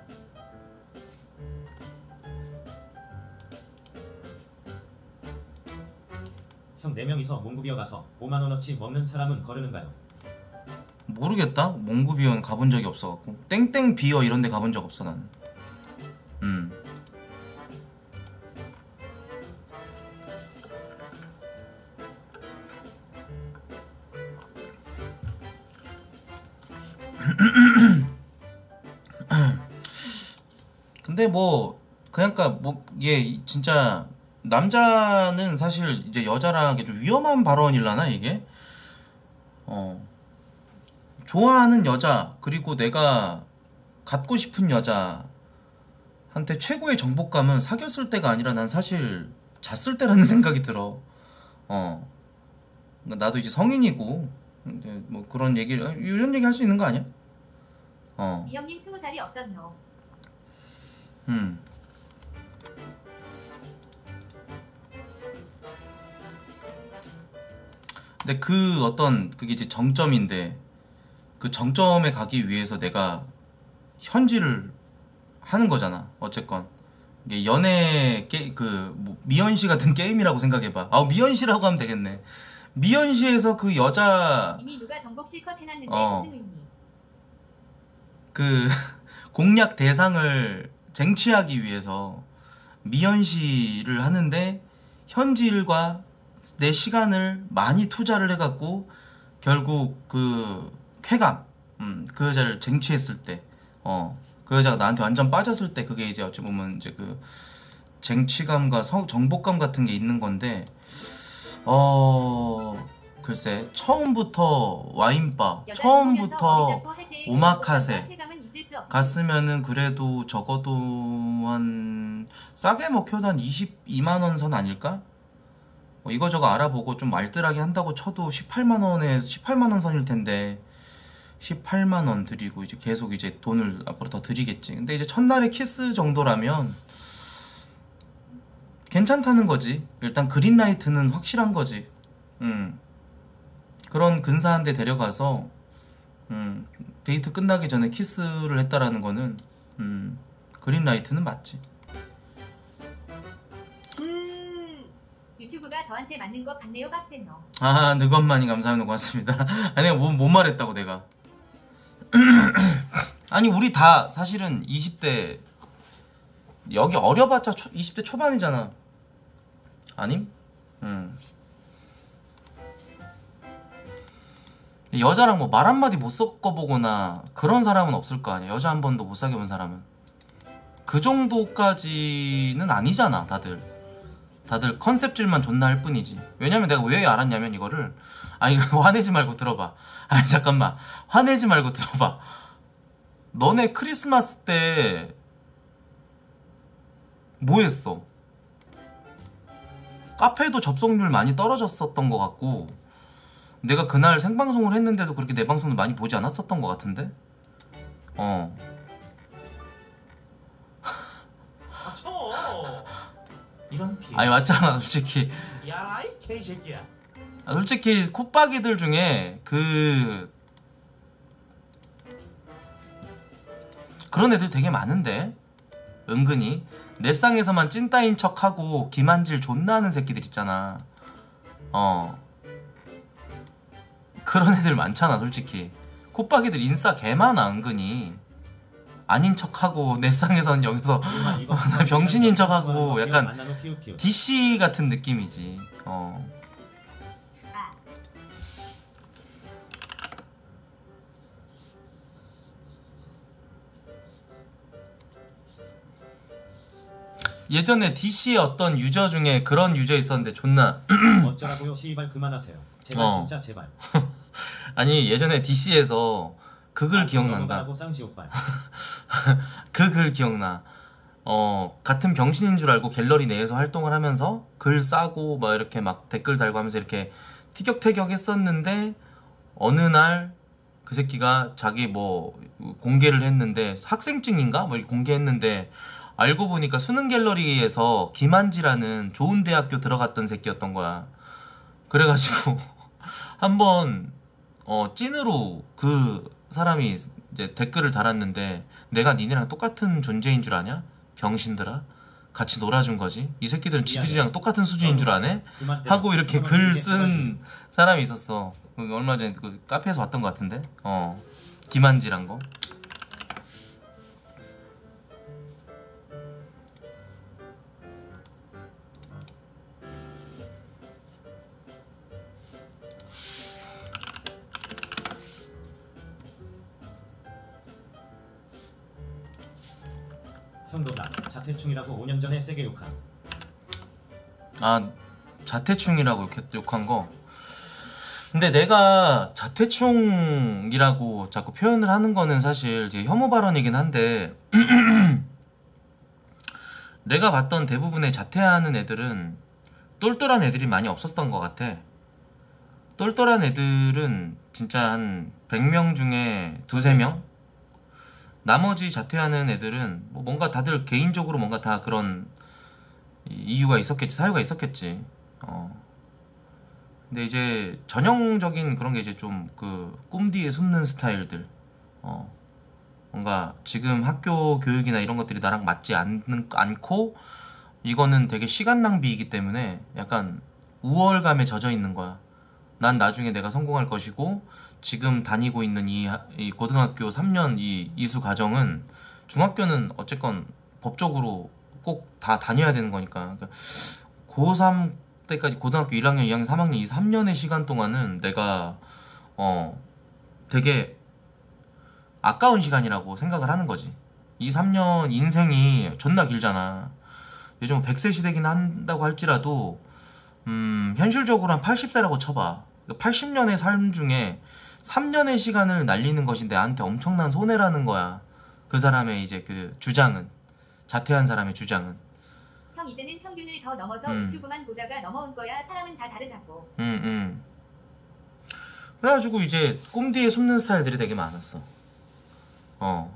형 네 명이서 몽구비어 가서 오만 원어치 먹는 사람은 거르는가요? 모르겠다. 몽구비어는 가본 적이 없어갖고. 땡땡 비어 이런 데 가본 적 없어 나는. 음. 근데 뭐 그러니까 뭐얘 진짜 남자는 사실 이제 여자랑 좀 위험한 발언이라나 이게. 어. 좋아하는 여자 그리고 내가 갖고 싶은 여자한테 최고의 정복감은 사귀었을 때가 아니라 난 사실 잤을 때라는 생각이 들어. 어. 나도 이제 성인이고 이제 뭐 그런 얘기를 이런 얘기 할 수 있는 거 아니야? 어. 이 형님 스무 살이 없었노. 음. 근데 그 어떤 그게 이제 정점인데 그 정점에 가기 위해서 내가 현질을 하는 거잖아. 어쨌건 이게 연애 게 그 뭐 미연시 같은 게임이라고 생각해봐. 아 미연시라고 하면 되겠네. 미연시에서 그 여자 이미 누가 정복 실컷 해놨는데 어. 무슨 의미? 그 공략 대상을 쟁취하기 위해서 미연시를 하는데 현질과 내 시간을 많이 투자를 해갖고 결국 그 쾌감, 음, 그 여자를 쟁취했을 때, 어, 그 여자가 나한테 완전 빠졌을 때 그게 이제 어찌 보면 이제 그 쟁취감과 성, 정복감 같은 게 있는 건데, 어, 글쎄 처음부터 와인바, 처음부터 오마카세 갔으면은 그래도 적어도 한 싸게 먹혀도 한 이십이만 원 선 아닐까? 뭐 이거저거 알아보고 좀 알뜰하게 한다고 쳐도 십팔만 원에 십팔만 원 선일 텐데 십팔만 원 드리고 이제 계속 이제 돈을 앞으로 더 드리겠지. 근데 이제 첫날의 키스 정도라면 괜찮다는 거지. 일단 그린라이트는 확실한 거지. 음. 그런 근사한 데 데려가서 음, 데이트 끝나기 전에 키스를 했다라는 거는 음, 그린라이트는 맞지. 유튜브가 저한테 맞는 것 같네요, 박센너. 아, 느건만이 감사합니다. 고맙습니다. 아니 내가 뭐, 못 말했다고 내가. 아니 우리 다 사실은 이십 대 여기 어려봤자 초, 이십 대 초반이잖아. 아님? 응. 여자랑 뭐 말 한마디 못 섞어보거나 그런 사람은 없을 거 아니야. 여자 한 번도 못 사귀어본 사람은. 그 정도까지는 아니잖아 다들. 다들 컨셉질만 존나 할 뿐이지. 왜냐면 내가 왜 알았냐면 이거를, 아니 이거 화내지 말고 들어봐. 아니 잠깐만, 화내지 말고 들어봐. 너네 크리스마스 때 뭐 했어? 카페도 접속률 많이 떨어졌었던 것 같고, 내가 그날 생방송을 했는데도 그렇게 내 방송을 많이 보지 않았었던 것 같은데? 어. 닥쳐. 이런 피. 아니 맞잖아 솔직히. 야라이 개새끼야. 아, 솔직히 콧박이들 중에 그 그런 애들 되게 많은데 은근히 넷상에서만 찐따인 척하고 기만질 존나 하는 새끼들 있잖아. 어 그런 애들 많잖아 솔직히. 콧박이들 인싸 개 많아 은근히. 아닌 척하고 넷상에서는 여기서 나 병신인 척하고 약간 디씨 같은 느낌이지. 어. 예전에 디씨의 어떤 유저 중에 그런 유저 있었는데 존나 어쩌라고요? 시발 그만하세요. 제발 어. 진짜 제발. 아니 예전에 디씨에서 그 글 기억난다. 하고 쌍시 오빠. 그 글 기억나. 어 같은 병신인 줄 알고 갤러리 내에서 활동을 하면서 글 싸고 막 이렇게 막 댓글 달고 하면서 이렇게 티격태격 했었는데 어느 날 그 새끼가 자기 뭐 공개를 했는데 학생증인가 뭐 이렇게 공개했는데 알고 보니까 수능 갤러리에서 김한지라는 좋은 대학교 들어갔던 새끼였던 거야. 그래가지고 한번 어 찐으로 그 사람이 이제 댓글을 달았는데 내가 니네랑 똑같은 존재인 줄 아냐? 병신들아? 같이 놀아준 거지? 이 새끼들은 지들이랑 똑같은 수준인 줄 아네? 하고 이렇게 글 쓴 사람이 있었어. 얼마 전에 그 카페에서 봤던 것 같은데? 어 김한지란 거. 형도 나 자퇴충이라고 오 년 전에 세게 욕한. 아 자퇴충이라고 욕, 욕한 거. 근데 내가 자퇴충이라고 자꾸 표현을 하는 거는 사실 이제 혐오 발언이긴 한데 내가 봤던 대부분의 자퇴하는 애들은 똘똘한 애들이 많이 없었던 것 같아. 똘똘한 애들은 진짜 한 백 명 중에 두세 명? 나머지 자퇴하는 애들은 뭐 뭔가 다들 개인적으로 뭔가 다 그런 이유가 있었겠지, 사유가 있었겠지. 어. 근데 이제 전형적인 그런 게 이제 좀 그 꿈뒤에 숨는 스타일들. 어. 뭔가 지금 학교 교육이나 이런 것들이 나랑 맞지 않는, 않고 이거는 되게 시간 낭비이기 때문에 약간 우월감에 젖어 있는 거야. 난 나중에 내가 성공할 것이고 지금 다니고 있는 이, 이 고등학교 삼 년 이 이수 과정은 중학교는 어쨌건 법적으로 꼭 다 다녀야 되는 거니까. 그러니까 고삼 때까지 고등학교 일 학년, 이 학년, 삼 학년 이 삼 년의 시간 동안은 내가 어 되게 아까운 시간이라고 생각을 하는 거지. 이 삼 년 인생이 존나 길잖아. 요즘 백 세 시대긴 한다고 할지라도 음 현실적으로 한 팔십 세라고 쳐봐. 팔십 년의 삶 중에 삼 년의 시간을 날리는 것이 나한테 엄청난 손해라는 거야. 그 사람의 이제 그 주장은, 자퇴한 사람의 주장은. 형 이제는 평균을 더 넘어서 음. 유튜브만 보다가 넘어온 거야. 사람은 다 다르다고. 응, 응. 그래가지고 이제 꿈뒤에 숨는 스타일들이 되게 많았어. 어.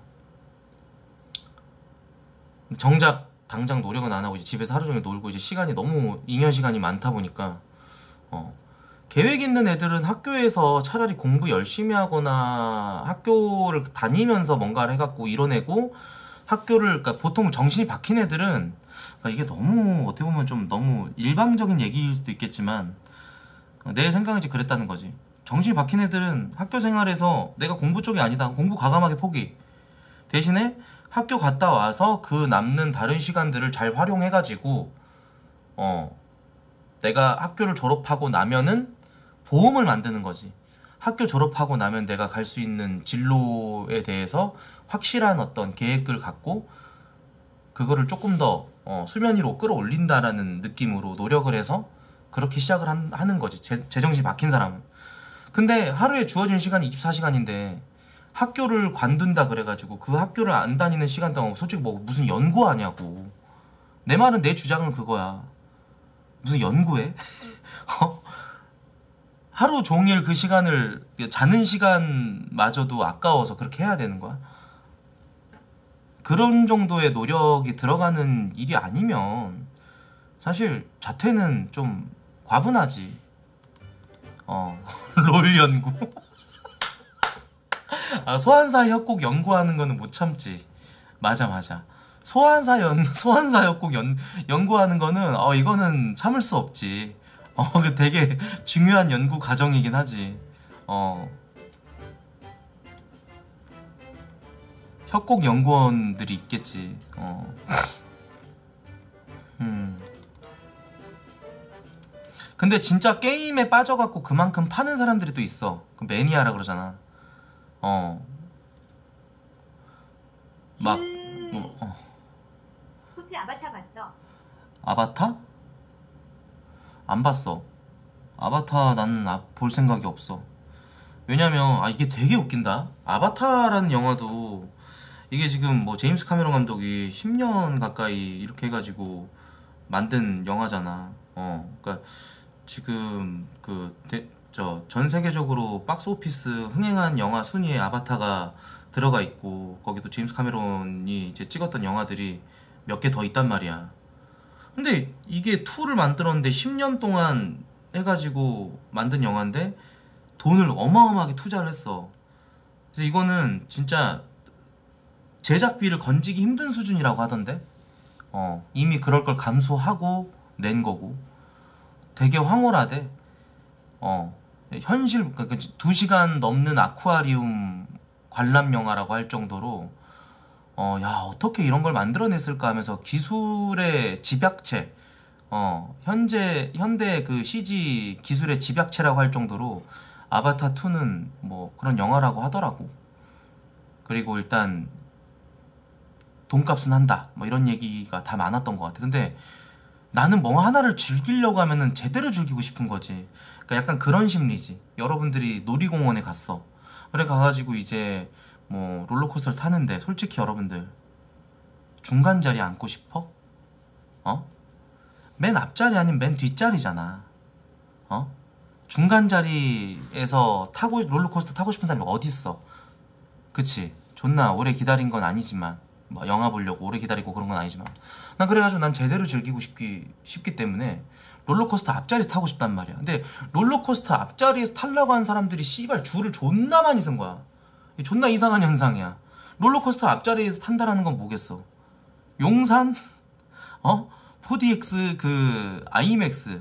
정작 당장 노력은 안 하고 이제 집에서 하루 종일 놀고 이제 시간이 너무 잉여 시간이 많다 보니까 어. 계획 있는 애들은 학교에서 차라리 공부 열심히 하거나 학교를 다니면서 뭔가를 해갖고 이뤄내고 학교를, 그러니까 보통 정신이 박힌 애들은, 그러니까 이게 너무 어떻게 보면 좀 너무 일방적인 얘기일 수도 있겠지만 내 생각은 이제 그랬다는 거지. 정신이 박힌 애들은 학교 생활에서 내가 공부 쪽이 아니다, 공부 과감하게 포기, 대신에 학교 갔다 와서 그 남는 다른 시간들을 잘 활용해가지고 어 내가 학교를 졸업하고 나면은 보험을 만드는 거지. 학교 졸업하고 나면 내가 갈 수 있는 진로에 대해서 확실한 어떤 계획을 갖고 그거를 조금 더 어, 수면 위로 끌어올린다라는 느낌으로 노력을 해서 그렇게 시작을 한, 하는 거지. 제, 제정신이 박힌 사람은. 근데 하루에 주어진 시간이 이십사 시간인데 학교를 관둔다 그래가지고 그 학교를 안 다니는 시간 동안 솔직히 뭐 무슨 연구하냐고. 내 말은, 내 주장은 그거야. 무슨 연구해? 어? 하루 종일 그 시간을, 자는 시간마저도 아까워서 그렇게 해야 되는 거야? 그런 정도의 노력이 들어가는 일이 아니면 사실 자퇴는 좀 과분하지. 어, 롤 연구. 아, 소환사 협곡 연구하는 거는 못 참지. 맞아, 맞아. 소환사 연, 소환사 협곡 연, 연구하는 거는, 어, 이거는 참을 수 없지. 어, 그 되게 중요한 연구 과정이긴 하지. 어. 협곡 연구원들이 있겠지. 어. 음. 근데 진짜 게임에 빠져갖고 그만큼 파는 사람들이 또 있어. 그 매니아라 그러잖아. 어. 막, 뭐, 어. 코트 아바타 봤어. 아바타? 안 봤어. 아바타 나는 아, 볼 생각이 없어. 왜냐면 아 이게 되게 웃긴다. 아바타라는 영화도 이게 지금 뭐 제임스 카메론 감독이 십 년 가까이 이렇게 해가지고 만든 영화잖아. 어, 그러니까 지금 그 저 전 세계적으로 박스 오피스 흥행한 영화 순위에 아바타가 들어가 있고 거기도 제임스 카메론이 이제 찍었던 영화들이 몇 개 더 있단 말이야. 근데 이게 이를 만들었는데 십 년 동안 해가지고 만든 영화인데 돈을 어마어마하게 투자를 했어. 그래서 이거는 진짜 제작비를 건지기 힘든 수준이라고 하던데. 어 이미 그럴 걸 감수하고 낸 거고 되게 황홀하대. 어 현실 그러니까 두 시간 넘는 아쿠아리움 관람 영화라고 할 정도로 어 야 어떻게 이런 걸 만들어냈을까 하면서 기술의 집약체, 어 현재 현대 그 씨지 기술의 집약체라고 할 정도로 아바타 이는 뭐 그런 영화라고 하더라고. 그리고 일단 돈값은 한다 뭐 이런 얘기가 다 많았던 것 같아. 근데 나는 뭐 하나를 즐기려고 하면은 제대로 즐기고 싶은 거지. 그러니까 약간 그런 심리지. 여러분들이 놀이공원에 갔어. 그래 가가지고 이제 뭐 롤러코스터를 타는데 솔직히 여러분들 중간 자리 앉고 싶어? 어? 맨 앞자리 아니면 맨 뒷자리잖아. 어? 중간 자리에서 타고 롤러코스터 타고 싶은 사람이 어딨어? 그치? 존나 오래 기다린 건 아니지만 뭐 영화 보려고 오래 기다리고 그런 건 아니지만 난 그래가지고 난 제대로 즐기고 싶기 싶기 때문에 롤러코스터 앞자리에서 타고 싶단 말이야. 근데 롤러코스터 앞자리에서 타려고 하는 사람들이 씨발 줄을 존나 많이 쓴 거야. 존나 이상한 현상이야. 롤러코스터 앞자리에서 탄다라는 건 뭐겠어? 용산? 어? 포디엑스 그 아이맥스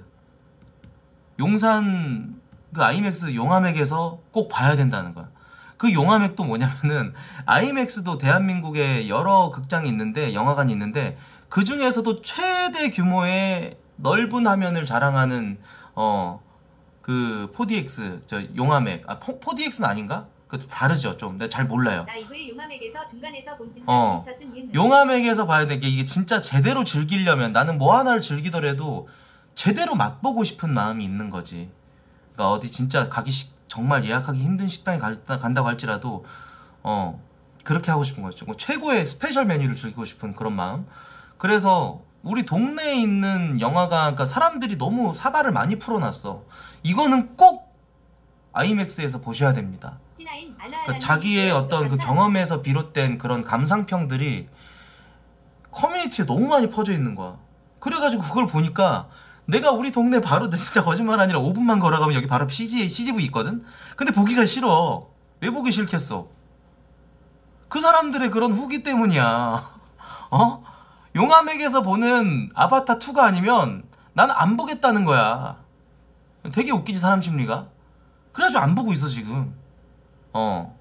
용산 그 아이맥스 용암액에서 꼭 봐야 된다는 거야. 그 용암액도 뭐냐면은 아이맥스도 대한민국에 여러 극장이 있는데 영화관이 있는데 그 중에서도 최대 규모의 넓은 화면을 자랑하는 어 그 포디엑스 저 용암액 아 포, 포디엑스는 아닌가? 그것도 다르죠 좀. 내가 잘 몰라요. 라이브의 용암액에서 중간에서 본진 어 용암액에서 봐야 돼. 이게 진짜 제대로 즐기려면 나는 뭐 하나를 즐기더라도 제대로 맛보고 싶은 마음이 있는 거지. 그러니까 어디 진짜 가기 시, 정말 예약하기 힘든 식당에 간다, 간다고 할지라도 어 그렇게 하고 싶은 거죠. 최고의 스페셜 메뉴를 즐기고 싶은 그런 마음. 그래서 우리 동네에 있는 영화관 그러니까 사람들이 너무 사발을 많이 풀어놨어. 이거는 꼭 아이맥스에서 보셔야 됩니다. 그러니까 자기의 어떤 그 경험에서 비롯된 그런 감상평들이 커뮤니티에 너무 많이 퍼져 있는 거야. 그래가지고 그걸 보니까 내가 우리 동네 바로 진짜 거짓말 아니라 오 분만 걸어가면 여기 바로 씨지, 씨지브이 있거든? 근데 보기가 싫어. 왜 보기 싫겠어? 그 사람들의 그런 후기 때문이야. 어? 용암액에서 보는 아바타 이가 아니면 나는 안 보겠다는 거야. 되게 웃기지 사람 심리가? 그래가지고 안 보고 있어 지금. 어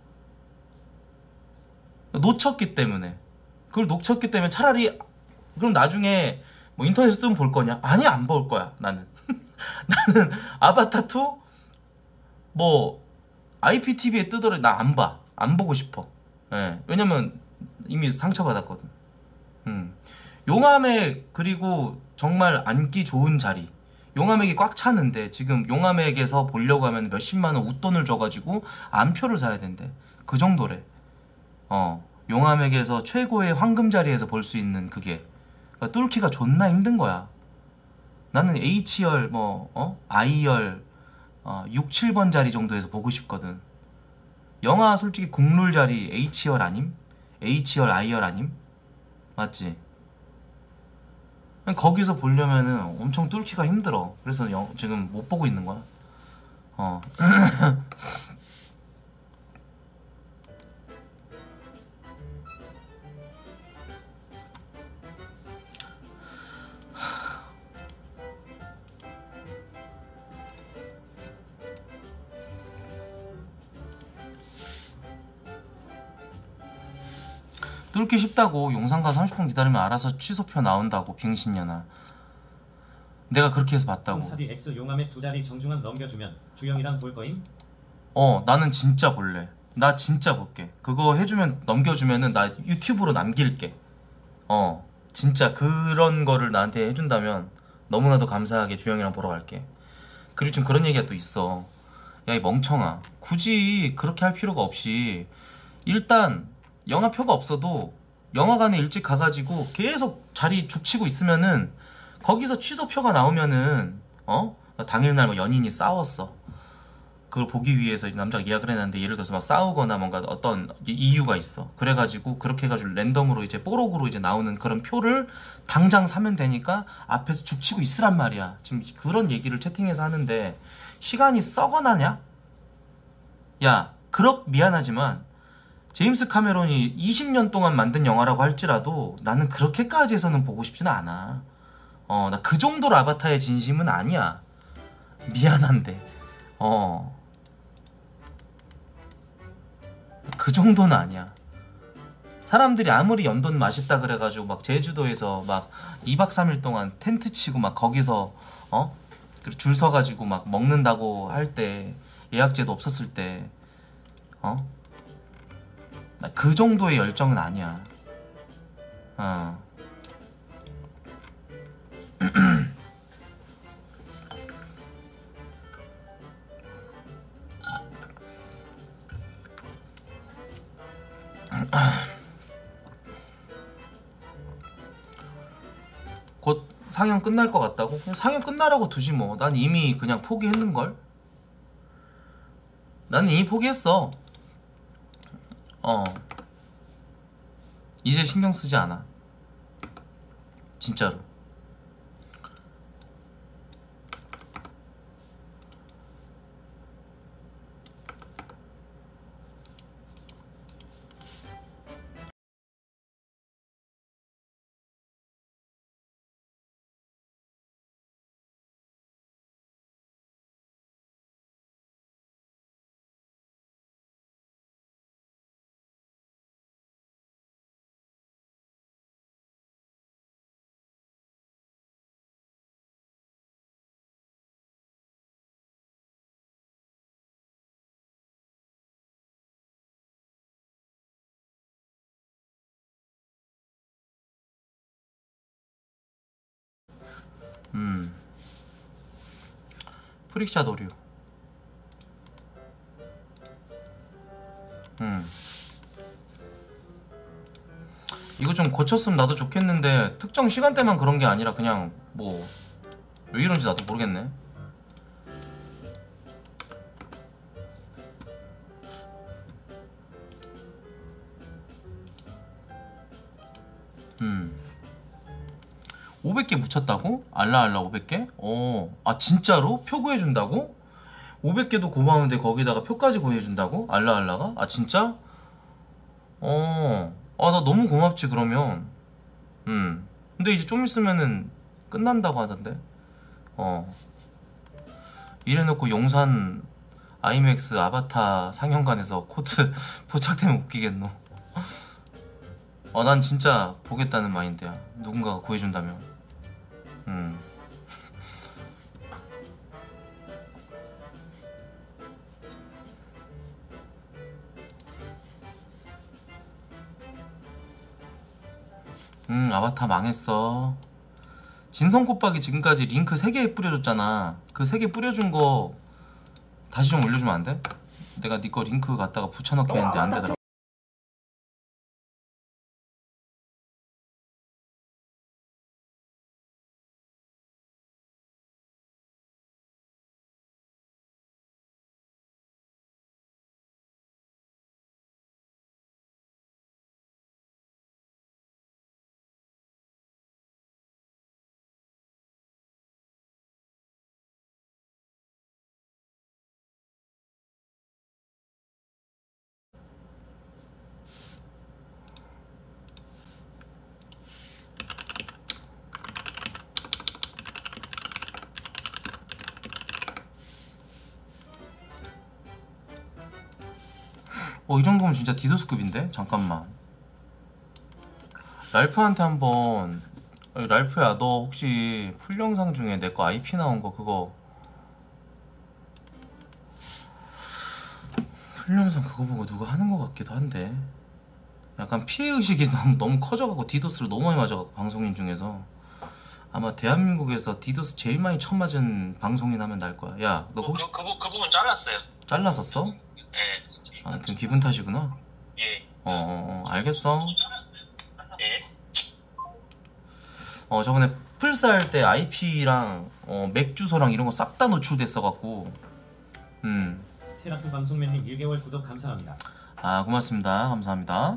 놓쳤기 때문에. 그걸 놓쳤기 때문에 차라리 그럼 나중에 뭐 인터넷에 뜨면 볼 거냐? 아니 안 볼 거야 나는. 나는 아바타 이 뭐 아이피티비에 뜨더라도 나 안 봐. 안 보고 싶어. 예. 왜냐면 이미 상처받았거든. 음. 용암액 그리고 정말 앉기 좋은 자리. 용암액이 꽉 차는데 지금 용암액에서 보려고 하면 몇십만원 웃돈을 줘가지고 안표를 사야 된대. 그 정도래. 어 용암액에서 최고의 황금 자리에서 볼 수 있는 그게 그러니까 뚫기가 존나 힘든 거야. 나는 H열 뭐 어? I열 어, 육, 칠 번 자리 정도에서 보고 싶거든. 영화 솔직히 국룰 자리 H열 아님? H열 I열 아님? 맞지? 거기서 보려면은 엄청 뚫기가 힘들어. 그래서 영, 지금 못 보고 있는 거야. 어. 뚫기 쉽다고. 용산 가서 삼십 분 기다리면 알아서 취소표 나온다고. 빙신년아. 내가 그렇게 해서 봤다고. 사디 X 용암의 두 자리 정중앙 넘겨주면 주영이랑 볼 거임? 어 나는 진짜 볼래. 나 진짜 볼게. 그거 해주면 넘겨주면은 나 유튜브로 남길게. 어 진짜 그런 거를 나한테 해준다면 너무나도 감사하게 주영이랑 보러 갈게. 그리고 지금 그런 얘기가 또 있어. 야, 이 멍청아, 굳이 그렇게 할 필요가 없이 일단 영화표가 없어도 영화관에 일찍 가가지고 계속 자리 죽치고 있으면은 거기서 취소표가 나오면은 어? 당일날 뭐 연인이 싸웠어, 그걸 보기 위해서 남자가 예약을 해놨는데 예를 들어서 막 싸우거나 뭔가 어떤 이유가 있어. 그래가지고 그렇게 해가지고 랜덤으로 이제 뽀록으로 이제 나오는 그런 표를 당장 사면 되니까 앞에서 죽치고 있으란 말이야. 지금 그런 얘기를 채팅에서 하는데 시간이 썩어나냐? 야, 그렇 미안하지만 제임스 카메론이 이십 년 동안 만든 영화라고 할지라도 나는 그렇게까지 해서는 보고 싶지는 않아. 어, 나 그 정도로 아바타의 진심은 아니야. 미안한데. 어. 그 정도는 아니야. 사람들이 아무리 연돈 맛있다 그래가지고 막 제주도에서 막 이 박 삼 일 동안 텐트 치고 막 거기서 어? 줄 서가지고 막 먹는다고 할 때, 예약제도 없었을 때 어? 나 그 정도의 열정은 아니야. 어. 곧 상영 끝날 것 같다고? 그냥 상영 끝나라고 두지 뭐. 난 이미 그냥 포기했는걸? 난 이미 포기했어. 어. 이제 신경 쓰지 않아. 진짜로. 음. 프릭샷 오류. 음. 이거 좀 고쳤으면 나도 좋겠는데 특정 시간대만 그런 게 아니라 그냥 뭐 왜 이런지 나도 모르겠네. 음. 오백 개 묻혔다고? 알라알라 오백 개? 어, 아 진짜로? 표 구해준다고? 오백 개도 고마운데 거기다가 표까지 구해준다고? 알라알라가? 아 진짜? 어, 아 나 너무 고맙지 그러면. 음. 근데 이제 좀 있으면은 끝난다고 하던데. 어. 이래놓고 용산 아이맥스 아바타 상영관에서 코드 포착되면 웃기겠노. 어, 난 진짜 보겠다는 마인드야. 누군가가 구해준다면. 음. 음, 아바타 망했어. 진성꽃박이 지금까지 링크 세 개 뿌려줬잖아. 그 세 개 뿌려준 거 다시 좀 올려주면 안 돼? 내가 네 거 링크 갖다가 붙여넣기 했는데 안 되더라. 어, 이 정도면 진짜 디도스급인데? 잠깐만. 랄프한테 한번. 아니, 랄프야, 너 혹시 풀 영상 중에 내 거 아이피 나온 거 그거 풀 영상 그거 보고 누가 하는 거 같기도 한데. 약간 피해의식이 너무, 너무 커져갖고 디도스를 너무 많이 맞아갖고 방송인 중에서 아마 대한민국에서 디도스 제일 많이 쳐맞은 방송인 하면 날 거야. 야, 너 혹시 그, 그, 부- 그 부분 잘랐어요. 잘랐었어? 예. 아, 그럼 기분 탓이구나. 예. 어, 어, 어, 알겠어. 예. 어, 저번에 풀사 할 때 아이피랑 어, 맥 주소랑 이런 거 싹 다 노출됐어갖고. 음. 테라프 방송맨님 일 개월 구독 감사합니다. 아, 고맙습니다. 감사합니다.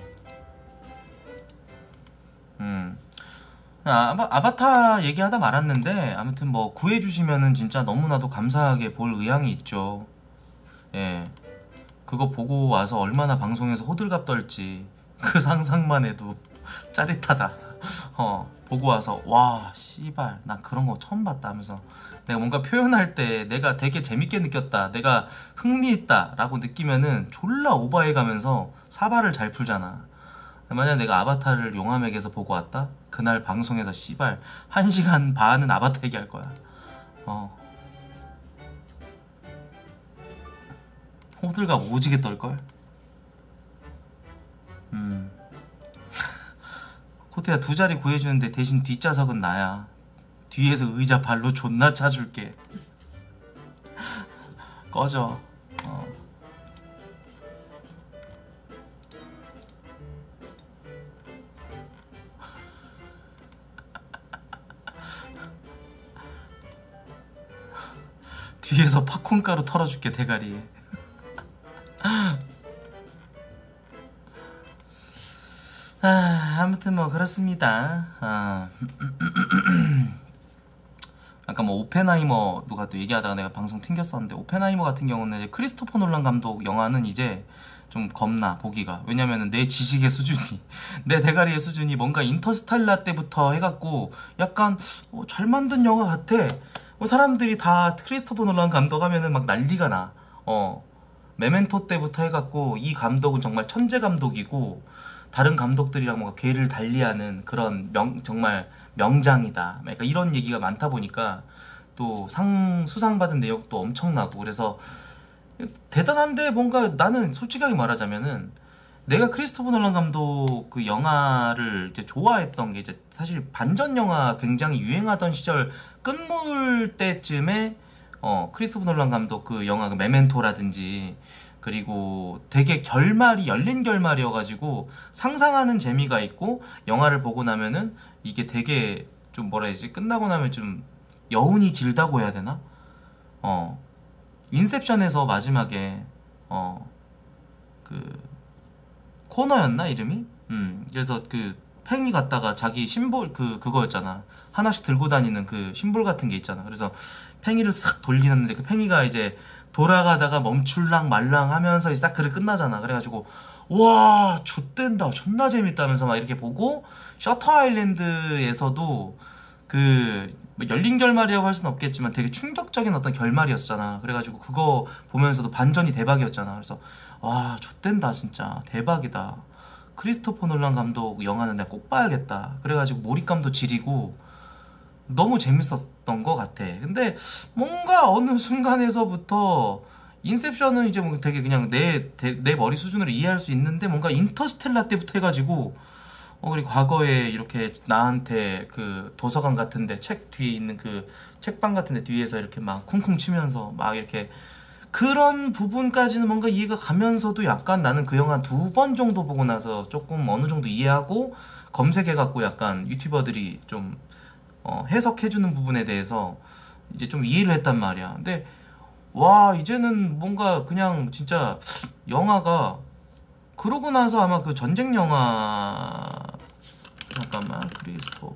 음. 아, 아바, 아바타 얘기하다 말았는데 아무튼 뭐 구해주시면은 진짜 너무나도 감사하게 볼 의향이 있죠. 예. 그거 보고 와서 얼마나 방송에서 호들갑 떨지 그 상상만 해도 짜릿하다. 어, 보고 와서 와 씨발 나 그런 거 처음 봤다 하면서 내가 뭔가 표현할 때 내가 되게 재밌게 느꼈다, 내가 흥미있다 라고 느끼면은 졸라 오버해 가면서 사발을 잘 풀잖아. 만약 내가 아바타를 용암액에서 보고 왔다? 그날 방송에서 씨발 한 시간 반은 아바타 얘기할 거야. 어. 호들갑 오지게 떨걸? 음. 코트야 두 자리 구해주는데 대신 뒷좌석은 나야. 뒤에서 의자 발로 존나 차줄게. 꺼져. 어. 뒤에서 팝콘가루 털어줄게 대가리에. 아, 아무튼 뭐 그렇습니다. 아. 아까 뭐 오펜하이머 누가 또 얘기하다가 내가 방송 튕겼었는데, 오펜하이머 같은 경우는 이제 크리스토퍼 놀란 감독 영화는 이제 좀 겁나 보기가. 왜냐면은 내 지식의 수준이 내 대가리의 수준이 뭔가 인터스텔라 때부터 해갖고 약간 어, 잘 만든 영화 같아. 뭐 사람들이 다 크리스토퍼 놀란 감독 하면은 막 난리가 나. 어, 메멘토 때부터 해갖고 이 감독은 정말 천재 감독이고 다른 감독들이랑 뭔가 궤를 달리하는 그런 명, 정말 명장이다. 그러니까 이런 얘기가 많다 보니까 또 상 수상받은 내역도 엄청나고 그래서 대단한데, 뭔가 나는 솔직하게 말하자면은 내가 크리스토퍼 놀란 감독 그 영화를 이제 좋아했던 게 이제 사실 반전 영화 굉장히 유행하던 시절 끝물 때쯤에 어 크리스토퍼 놀란 감독 그 영화 그 메멘토라든지, 그리고 되게 결말이 열린 결말이어가지고 상상하는 재미가 있고 영화를 보고 나면은 이게 되게 좀 뭐라 해야지, 끝나고 나면 좀 여운이 길다고 해야 되나? 어 인셉션에서 마지막에 어 그 코너였나 이름이? 음 그래서 그 팽이 갖다가 자기 심볼 그 그거였잖아. 하나씩 들고 다니는 그 심볼 같은 게 있잖아. 그래서 팽이를 싹 돌리는데 그 팽이가 이제 돌아가다가 멈출랑 말랑 하면서 이제 딱 그래 끝나잖아. 그래가지고 와 좆된다 존나 재밌다 하면서 막 이렇게 보고, 셔터 아일랜드에서도 그 뭐 열린 결말이라고 할 수는 없겠지만 되게 충격적인 어떤 결말이었잖아. 그래가지고 그거 보면서도 반전이 대박이었잖아. 그래서 와 좆된다 진짜 대박이다. 크리스토퍼 놀란 감독 영화는 내가 꼭 봐야겠다. 그래가지고 몰입감도 지리고 너무 재밌었던 것 같아. 근데 뭔가 어느 순간에서부터 인셉션은 이제 뭐 되게 그냥 내, 내 머리 수준으로 이해할 수 있는데, 뭔가 인터스텔라 때부터 해가지고 어 그리고 과거에 이렇게 나한테 그 도서관 같은데 책 뒤에 있는 그 책방 같은데 뒤에서 이렇게 막 쿵쿵 치면서 막 이렇게 그런 부분까지는 뭔가 이해가 가면서도 약간 나는 그 영화 두 번 정도 보고 나서 조금 어느 정도 이해하고 검색해갖고 약간 유튜버들이 좀 어, 해석해주는 부분에 대해서 이제 좀 이해를 했단 말이야. 근데 와 이제는 뭔가 그냥 진짜 영화가 그러고 나서 아마 그 전쟁 영화 잠깐만 크리스토퍼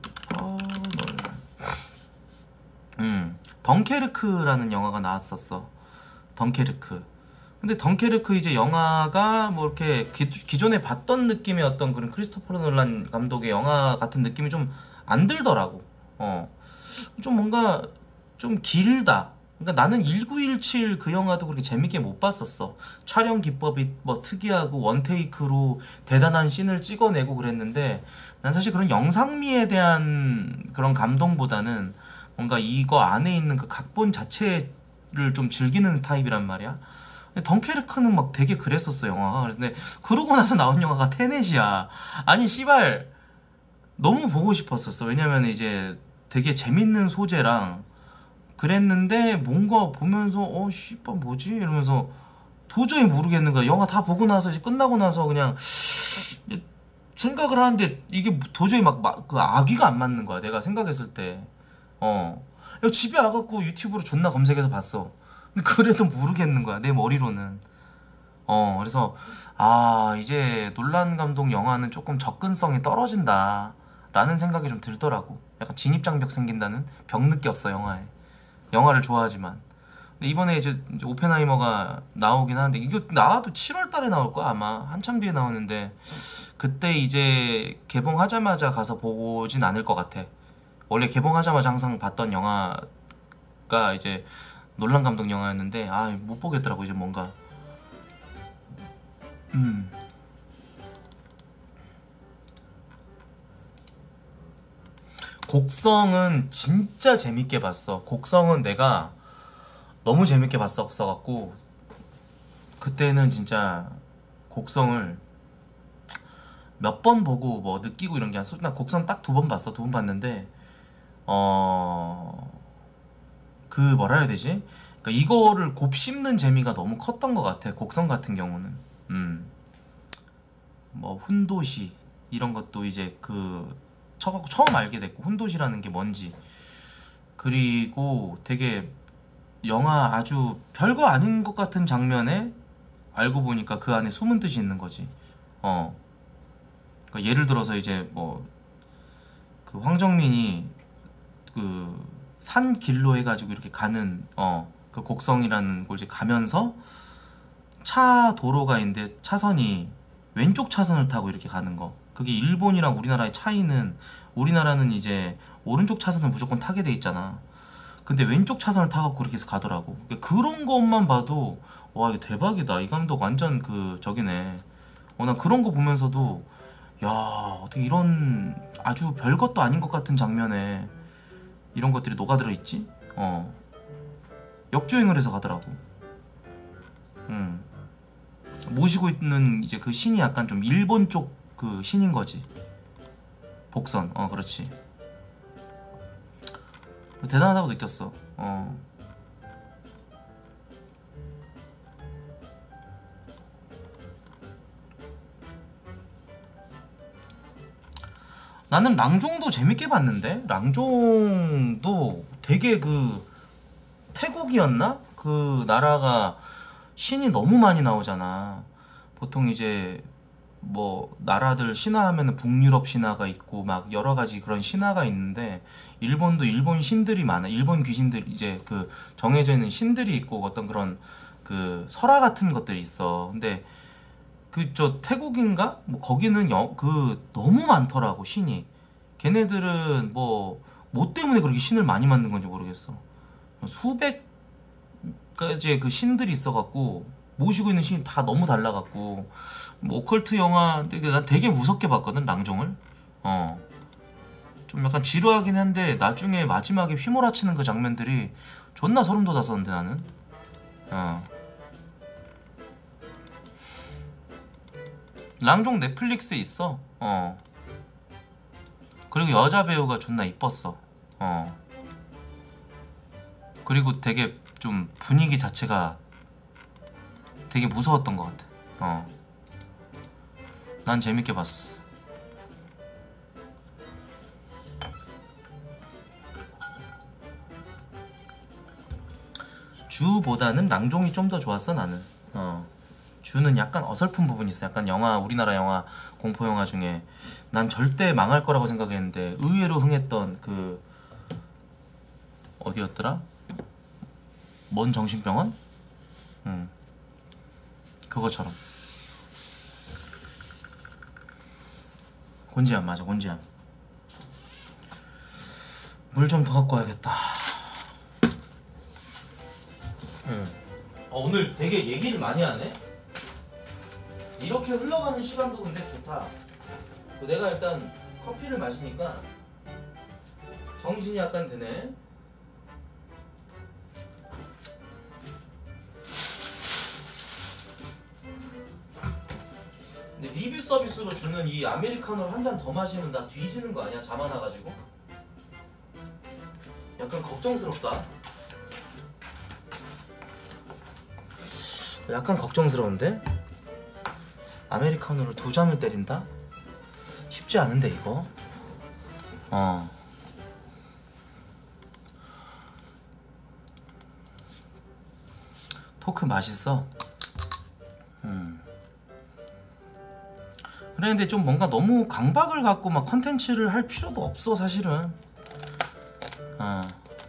놀란 음 덩케르크라는 영화가 나왔었어. 덩케르크. 근데 덩케르크 이제 영화가 뭐 이렇게 기, 기존에 봤던 느낌의 어떤 그런 크리스토퍼 놀란 감독의 영화 같은 느낌이 좀 안 들더라고. 어, 좀 뭔가 좀 길다. 그러니까 나는 천구백십칠 그 영화도 그렇게 재밌게 못 봤었어. 촬영 기법이 뭐 특이하고 원테이크로 대단한 씬을 찍어내고 그랬는데, 난 사실 그런 영상미에 대한 그런 감동보다는 뭔가 이거 안에 있는 그 각본 자체를 좀 즐기는 타입이란 말이야. 덩케르크는 막 되게 그랬었어 영화가. 근데 그러고 나서 나온 영화가 테넷이야. 아니 씨발 너무 보고 싶었었어. 왜냐면 이제 되게 재밌는 소재랑 그랬는데 뭔가 보면서 어 씨발 뭐지 이러면서 도저히 모르겠는 거야. 영화 다 보고 나서 이제 끝나고 나서 그냥 생각을 하는데 이게 도저히 막 그 아귀가 안 맞는 거야. 내가 생각했을 때. 어 집에 와갖고 유튜브로 존나 검색해서 봤어. 근데 그래도 모르겠는 거야 내 머리로는. 어 그래서 아 이제 놀란 감독 영화는 조금 접근성이 떨어진다 라는 생각이 좀 들더라고. 약간 진입장벽 생긴다는 벽 느꼈어 영화에. 영화를 좋아하지만. 근데 이번에 이제 오펜하이머가 나오긴 하는데 이거 나와도 칠월 달에 나올 거야 아마. 한참 뒤에 나오는데 그때 이제 개봉하자마자 가서 보진 않을 것 같아. 원래 개봉하자마자 항상 봤던 영화가 이제 놀란 감독 영화였는데 아 못 보겠더라고 이제 뭔가. 음 곡성은 진짜 재밌게 봤어. 곡성은 내가 너무 재밌게 봤었어갖고 그때는 진짜 곡성을 몇 번 보고 뭐 느끼고 이런 게 아니라 나 곡성 딱 두 번 봤어. 두 번 봤는데 어... 그 뭐라 해야 되지? 그러니까 이거를 곱씹는 재미가 너무 컸던 것 같아. 곡성 같은 경우는 음. 뭐 훈도시 이런 것도 이제 그 처, 처음 알게 됐고 훈도시라는 게 뭔지. 그리고 되게 영화 아주 별거 아닌 것 같은 장면에 알고 보니까 그 안에 숨은 뜻이 있는 거지. 어. 그러니까 예를 들어서 이제 뭐 그 황정민이 그 산 길로 해가지고 이렇게 가는 어 그 곡성이라는 곳 이제 가면서 차 도로가 있는데 차선이 왼쪽 차선을 타고 이렇게 가는 거. 그게 일본이랑 우리나라의 차이는 우리나라는 이제 오른쪽 차선을 무조건 타게 돼 있잖아. 근데 왼쪽 차선을 타갖고 그렇게 해서 가더라고. 그러니까 그런 것만 봐도 와 이거 대박이다. 이 감독 완전 그 저기네. 어 난 그런 거 보면서도 야 어떻게 이런 아주 별것도 아닌 것 같은 장면에 이런 것들이 녹아들어 있지? 어 역주행을 해서 가더라고. 음 모시고 있는 이제 그 신이 약간 좀 일본 쪽 그 신인 거지. 복선. 어 그렇지. 대단하다고 느꼈어. 어. 나는 랑종도 재밌게 봤는데 랑종도 되게 그 태국이었나? 그 나라가 신이 너무 많이 나오잖아. 보통 이제 뭐 나라들 신화하면 북유럽 신화가 있고 막 여러 가지 그런 신화가 있는데 일본도 일본 신들이 많아. 일본 귀신들 이제 그 정해져 있는 신들이 있고 어떤 그런 그 설화 같은 것들이 있어. 근데 그 저 태국인가? 뭐 거기는 여, 그 너무 많더라고 신이. 걔네들은 뭐 뭐 때문에 그렇게 신을 많이 만든 건지 모르겠어. 수백 가지의 그 신들이 있어갖고 모시고 있는 신이 다 너무 달라갖고 뭐 오컬트 영화 되게 난 되게 무섭게 봤거든 랑종을. 어 좀 약간 지루하긴 한데 나중에 마지막에 휘몰아치는 그 장면들이 존나 소름 돋았었는데 나는. 어 랑종 넷플릭스에 있어. 어 그리고 여자 배우가 존나 이뻤어. 어 그리고 되게 좀 분위기 자체가 되게 무서웠던 것 같아. 어 난 재밌게 봤어. 주보다는 랑종이 좀 더 좋았어 나는. 어 주는 약간 어설픈 부분이 있어. 약간 영화 우리나라 영화 공포 영화 중에 난 절대 망할 거라고 생각했는데 의외로 흥했던 그 어디였더라? 뭔 정신병원? 응 그거처럼. 곤지암 맞아 곤지암. 물 좀 더 갖고 와야겠다. 응. 어, 오늘 되게 얘기를 많이 하네? 이렇게 흘러가는 시간도 근데 좋다. 내가 일단 커피를 마시니까 정신이 약간 드네. 근데 리뷰 서비스로 주는 이 아메리카노를 한 잔 더 마시면 나 뒤지는 거 아니야? 잠 안 와가지고? 약간 걱정스럽다. 약간 걱정스러운데? 아메리카노를 두 잔을 때린다? 쉽지 않은데 이거? 어. 토크 맛있어. 음. 그래 근데 좀 뭔가 너무 강박을 갖고 막 컨텐츠를 할 필요도 없어 사실은. 어.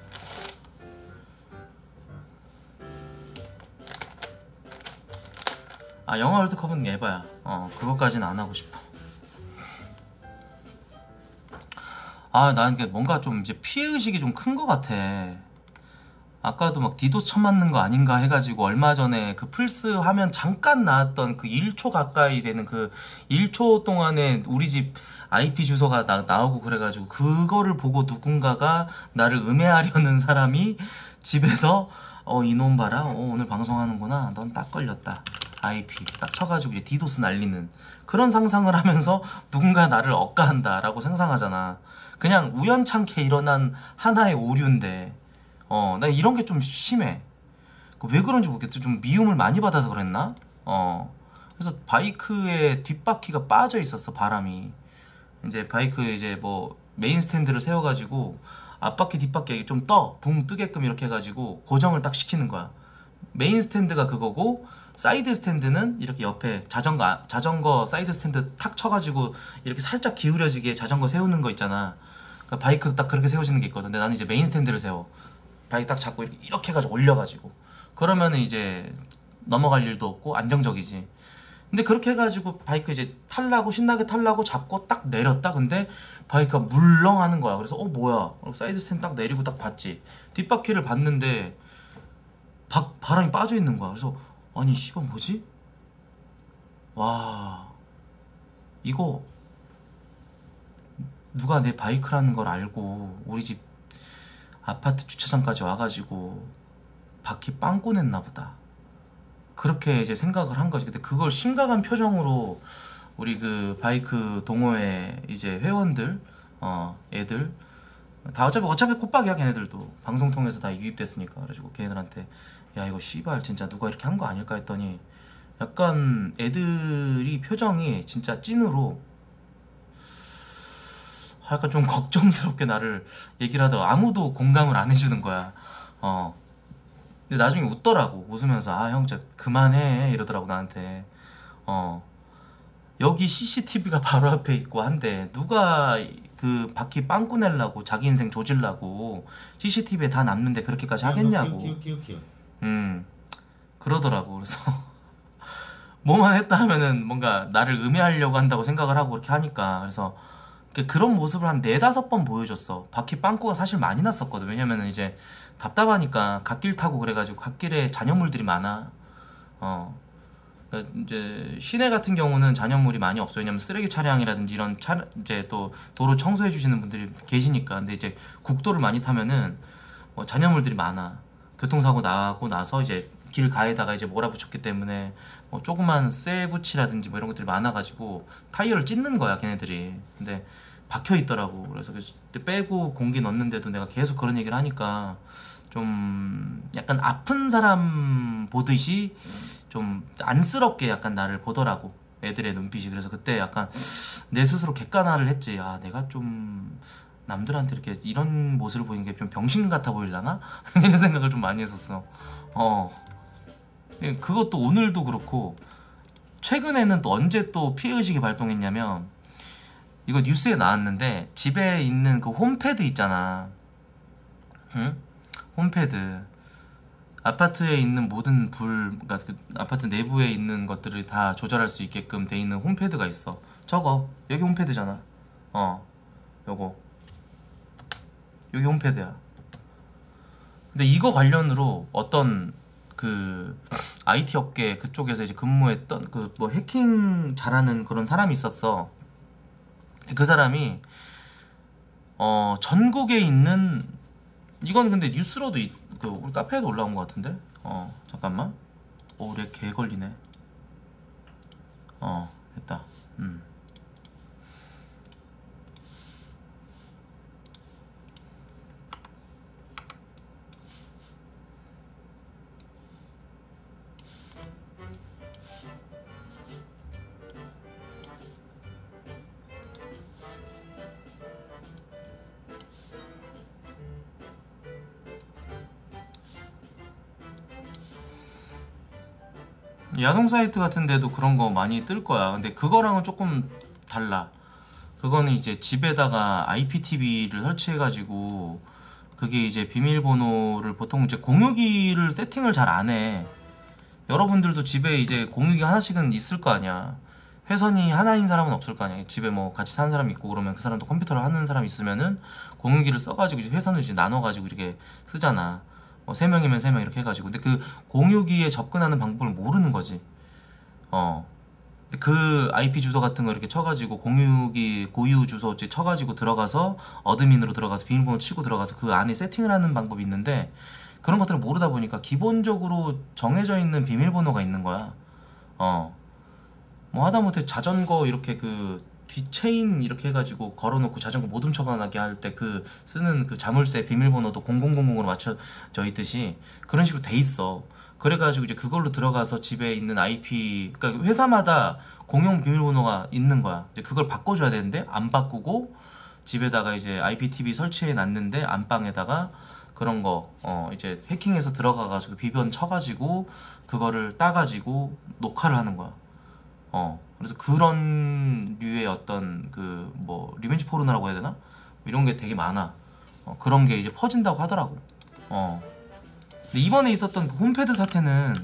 아 영화 월드컵은 예봐야. 어 그것까지는 안 하고 싶어. 아 난 뭔가 좀 이제 피해의식이 좀 큰 것 같아. 아까도 막 디도스 쳐맞는 거 아닌가 해가지고 얼마 전에 그 플스 화면 잠깐 나왔던 그 일 초 가까이 되는 그 일 초 동안에 우리 집 아이피 주소가 나, 나오고 그래가지고 그거를 보고 누군가가 나를 음해하려는 사람이 집에서 어 이놈 봐라 어, 오늘 방송하는구나 넌 딱 걸렸다 아이피 딱 쳐가지고 이제 디도스 날리는 그런 상상을 하면서 누군가 나를 억까한다 라고 상상하잖아. 그냥 우연찮게 일어난 하나의 오류인데 어, 나 이런 게 좀 심해. 왜 그런지 모르겠어. 좀 미움을 많이 받아서 그랬나? 어. 그래서 바이크에 뒷바퀴가 빠져 있었어, 바람이. 이제 바이크에 이제 뭐 메인 스탠드를 세워가지고 앞바퀴 뒷바퀴 좀 떠, 붕 뜨게끔 이렇게 해가지고 고정을 딱 시키는 거야. 메인 스탠드가 그거고 사이드 스탠드는 이렇게 옆에 자전거 자전거 사이드 스탠드 탁 쳐가지고 이렇게 살짝 기울여지게 자전거 세우는 거 있잖아. 그러니까 바이크도 딱 그렇게 세워지는 게 있거든. 근데 나는 이제 메인 스탠드를 세워. 바이크 딱 잡고 이렇게, 이렇게 해가지고 올려가지고 그러면은 이제 넘어갈 일도 없고 안정적이지. 근데 그렇게 해가지고 바이크 이제 탈라고 신나게 탈라고 잡고 딱 내렸다. 근데 바이크가 물렁하는 거야. 그래서 어 뭐야 사이드 스탠드 딱 내리고 딱 봤지. 뒷바퀴를 봤는데 바, 바람이 빠져 있는 거야. 그래서 아니 씨발 뭐지? 와 이거 누가 내 바이크라는 걸 알고 우리 집 아파트 주차장까지 와가지고 바퀴 빵꾸 냈나 보다. 그렇게 이제 생각을 한 거지. 근데 그걸 심각한 표정으로 우리 그 바이크 동호회 이제 회원들 어 애들 다 어차피 어차피 콧박이야 걔네들도 방송 통해서 다 유입됐으니까. 그래가지고 걔네들한테 야 이거 씨발 진짜 누가 이렇게 한 거 아닐까 했더니 약간 애들이 표정이 진짜 찐으로 약간 좀 걱정스럽게 나를 얘기를 하다가 아무도 공감을 안 해주는 거야. 어. 근데 나중에 웃더라고. 웃으면서 아 형 진짜 그만해 이러더라고 나한테. 어. 여기 씨씨티비가 바로 앞에 있고 한데 누가 그 바퀴 빵꾸 내려고 자기 인생 조질라고 씨씨티비에 다 남는데 그렇게까지 하겠냐고. 음. 그러더라고. 그래서 뭐만 했다 하면은 뭔가 나를 음해하려고 한다고 생각을 하고 그렇게 하니까. 그래서 그런 모습을 한 네다섯 번 보여줬어. 바퀴 빵꾸가 사실 많이 났었거든. 왜냐면은 이제 답답하니까 갓길 타고 그래가지고 갓길에 잔여물들이 많아. 어. 그러니까 이제 시내 같은 경우는 잔여물이 많이 없어. 왜냐면 쓰레기 차량이라든지 이런 차 이제 또 도로 청소해 주시는 분들이 계시니까. 근데 이제 국도를 많이 타면은 뭐 잔여물들이 많아. 교통사고 나고 나서 이제 길 가에다가 이제 몰아붙였기 때문에 뭐 조그만 쇠붙이라든지 뭐 이런 것들이 많아가지고 타이어를 찢는 거야 걔네들이. 근데 박혀 있더라고. 그래서 그때 빼고 공기 넣는데도 내가 계속 그런 얘기를 하니까 좀 약간 아픈 사람 보듯이 좀 안쓰럽게 약간 나를 보더라고 애들의 눈빛이. 그래서 그때 약간 내 스스로 객관화를 했지. 아 내가 좀 남들한테 이렇게 이런 모습을 보이는 게 좀 병신 같아 보이려나? 이런 생각을 좀 많이 했었어. 어. 그것도 오늘도 그렇고 최근에는 또 언제 또 피해의식이 발동했냐면 이거 뉴스에 나왔는데 집에 있는 그 홈패드 있잖아. 응? 홈패드 아파트에 있는 모든 불 그러니까 그 아파트 내부에 있는 것들을 다 조절할 수 있게끔 돼 있는 홈패드가 있어. 저거 여기 홈패드잖아. 어 요거 여기 홈패드야. 근데 이거 관련으로 어떤 그 아이티 업계 그쪽에서 이제 근무했던 그 뭐 해킹 잘하는 그런 사람이 있었어. 그 사람이 어 전국에 있는 이건 근데 뉴스로도 이, 그 우리 카페에도 올라온 것 같은데. 어 잠깐만. 오 렉 개 걸리네. 어 됐다. 음. 야동 사이트 같은 데도 그런 거 많이 뜰 거야. 근데 그거랑은 조금 달라. 그거는 이제 집에다가 아이피티비를 설치해 가지고 그게 이제 비밀번호를 보통 이제 공유기를 세팅을 잘 안 해. 여러분들도 집에 이제 공유기 하나씩은 있을 거 아니야. 회선이 하나인 사람은 없을 거 아니야. 집에 뭐 같이 사는 사람이 있고 그러면 그 사람도 컴퓨터를 하는 사람이 있으면은 공유기를 써가지고 이제 회선을 이제 나눠가지고 이렇게 쓰잖아. 뭐 세 명이면 세 명 이렇게 해가지고. 근데 그 공유기에 접근하는 방법을 모르는 거지. 어. 근데 그 아이피 주소 같은 거 이렇게 쳐가지고 공유기 고유 주소 이제 쳐가지고 들어가서 어드민으로 들어가서 비밀번호 치고 들어가서 그 안에 세팅을 하는 방법이 있는데 그런 것들을 모르다 보니까 기본적으로 정해져 있는 비밀번호가 있는 거야. 어. 뭐 하다못해 자전거 이렇게 그 뒷체인 이렇게 해가지고 걸어놓고 자전거 못 훔쳐가게 할 때 그 쓰는 그 자물쇠 비밀번호도 공공공공으로 맞춰져 있듯이 그런 식으로 돼 있어. 그래가지고 이제 그걸로 들어가서 집에 있는 아이피, 그러니까 회사마다 공용 비밀번호가 있는 거야. 이제 그걸 바꿔줘야 되는데 안 바꾸고 집에다가 이제 아이피티비 설치해 놨는데 안방에다가 그런 거 어 이제 해킹해서 들어가가지고 비번 쳐가지고 그거를 따가지고 녹화를 하는 거야. 어 그래서 그런 류의 어떤 그 뭐 리벤지 포르노라고 해야 되나? 이런 게 되게 많아. 어, 그런 게 이제 퍼진다고 하더라고. 어. 근데 이번에 있었던 그 홈패드 사태는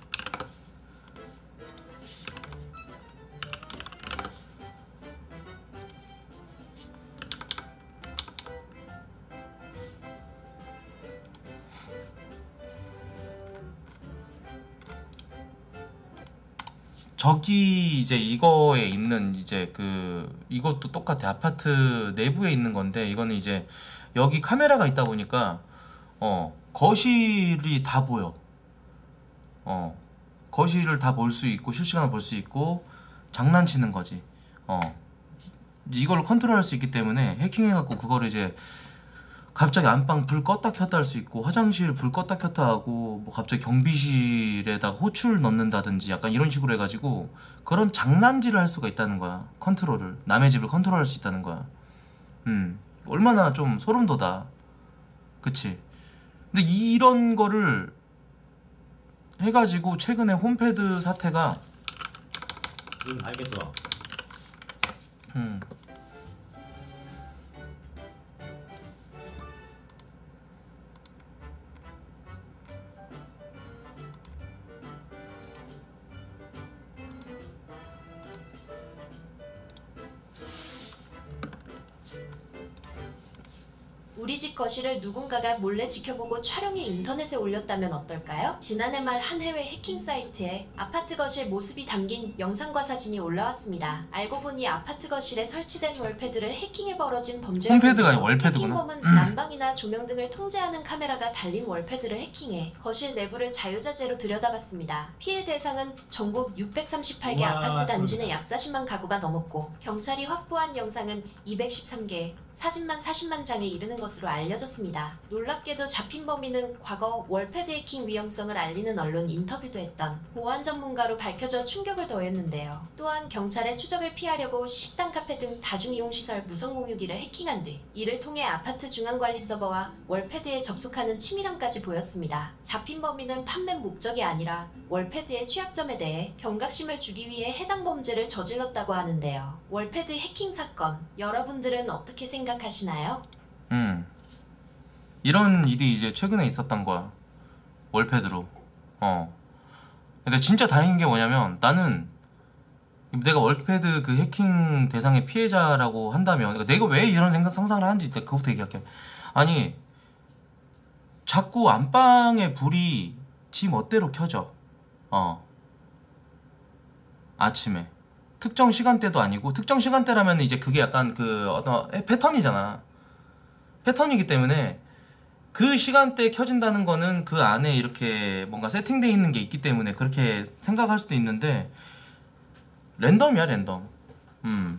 저기 이제 이거에 있는 이제 그 이것도 똑같아. 아파트 내부에 있는 건데 이거는 이제 여기 카메라가 있다 보니까 어 거실이 다 보여. 어 거실을 다 볼 수 있고 실시간으로 볼 수 있고 장난치는 거지. 어 이걸 컨트롤할 수 있기 때문에 해킹해갖고 그거를 이제 갑자기 안방 불 껐다 켰다 할 수 있고 화장실 불 껐다 켰다 하고 뭐 갑자기 경비실에다가 호출 넣는다든지 약간 이런 식으로 해가지고 그런 장난질을 할 수가 있다는 거야. 컨트롤을 남의 집을 컨트롤할 수 있다는 거야. 음 얼마나 좀 소름 돋아. 그치? 근데 이런 거를 해가지고 최근에 홈패드 사태가 응 알겠어. 음 우리 집 거실을 누군가가 몰래 지켜보고 촬영해 인터넷에 올렸다면 어떨까요? 지난해 말 한 해외 해킹 사이트에 아파트 거실 모습이 담긴 영상과 사진이 올라왔습니다. 알고 보니 아파트 거실에 설치된 월패드를 해킹해 벌어진 범죄였는데요. 홈패드가 아니고 월패드구나. 해킹범은 음. 난방이나 조명 등을 통제하는 카메라가 달린 월패드를 해킹해 거실 내부를 자유자재로 들여다봤습니다. 피해 대상은 전국 육백삼십팔 개 우와, 아파트 단지 내 그러다. 약 사십만 가구가 넘었고 경찰이 확보한 영상은 이백십삼 개, 사진만 사십만 장에 이르는 것으로 알려졌습니다. 놀랍게도 잡힌 범인은 과거 월패드 해킹 위험성을 알리는 언론 인터뷰도 했던 보안 전문가로 밝혀져 충격을 더했는데요. 또한 경찰의 추적을 피하려고 식당, 카페 등 다중이용시설 무선 공유기를 해킹한 뒤 이를 통해 아파트 중앙관리 서버와 월패드에 접속하는 치밀함까지 보였습니다. 잡힌 범인은 판매 목적이 아니라 월패드의 취약점에 대해 경각심을 주기 위해 해당 범죄를 저질렀다고 하는데요. 월패드 해킹 사건, 여러분들은 어떻게 생각하시나요? 음 이런 일이 이제 최근에 있었던 거야. 월패드로. 어 근데 진짜 다행인 게 뭐냐면 나는 내가 월패드 그 해킹 대상의 피해자라고 한다면 그러니까 내가 왜 이런 생각 상상을 하는지 일단 그거부터 얘기할게. 아니 자꾸 안방에 불이 지 멋대로 켜져. 어 아침에 특정 시간대도 아니고 특정 시간대라면 이제 그게 약간 그 어떤 패턴이잖아. 패턴이기 때문에 그 시간대에 켜진다는 거는 그 안에 이렇게 뭔가 세팅되어 있는 게 있기 때문에 그렇게 생각할 수도 있는데 랜덤이야 랜덤. 음.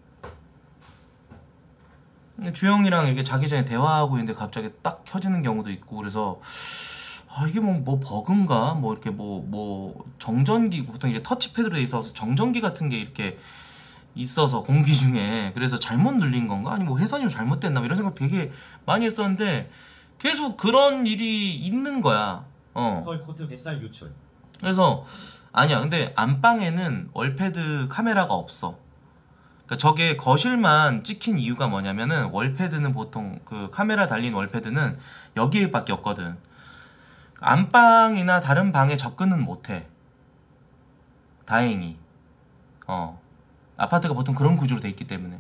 주영이랑 이렇게 자기 전에 대화하고 있는데 갑자기 딱 켜지는 경우도 있고 그래서 아 이게 뭐 뭐 버그인가 뭐 이렇게 뭐 뭐 정전기 보통 이게 터치패드로 돼 있어서 정전기 같은 게 이렇게 있어서 공기 중에 그래서 잘못 눌린 건가 아니 뭐 회선이 잘못됐나 뭐 이런 생각 되게 많이 했었는데 계속 그런 일이 있는 거야. 어. 헐 코트 뱃살 유출. 그래서 아니야 근데 안방에는 월패드 카메라가 없어. 그러니까 저게 거실만 찍힌 이유가 뭐냐면은 월패드는 보통 그 카메라 달린 월패드는 여기밖에 없거든. 안방이나 다른 방에 접근은 못해. 다행히. 어. 아파트가 보통 그런 구조로 돼 있기 때문에.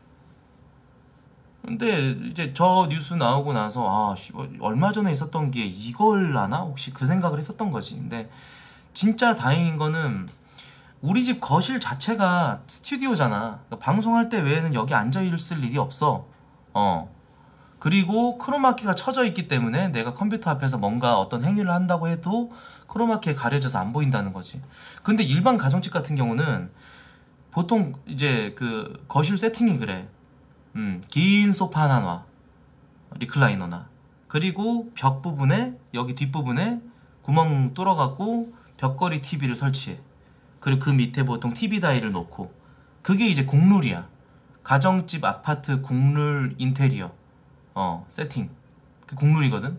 근데 이제 저 뉴스 나오고 나서 아, 씨, 얼마 전에 있었던 게 이걸 하나? 혹시 그 생각을 했었던 거지. 근데 진짜 다행인 거는 우리 집 거실 자체가 스튜디오잖아. 그러니까 방송할 때 외에는 여기 앉아 있을 일이 없어. 어. 그리고 크로마키가 쳐져 있기 때문에 내가 컴퓨터 앞에서 뭔가 어떤 행위를 한다고 해도 크로마키에 가려져서 안 보인다는 거지. 근데 일반 가정집 같은 경우는 보통 이제 그 거실 세팅이 그래. 음, 긴 소파 하나 놔. 리클라이너나. 그리고 벽 부분에 여기 뒷부분에 구멍 뚫어갖고 벽걸이 티비를 설치해. 그리고 그 밑에 보통 티비 다이를 놓고. 그게 이제 국룰이야. 가정집 아파트 국룰 인테리어. 어, 세팅. 그 국룰이거든.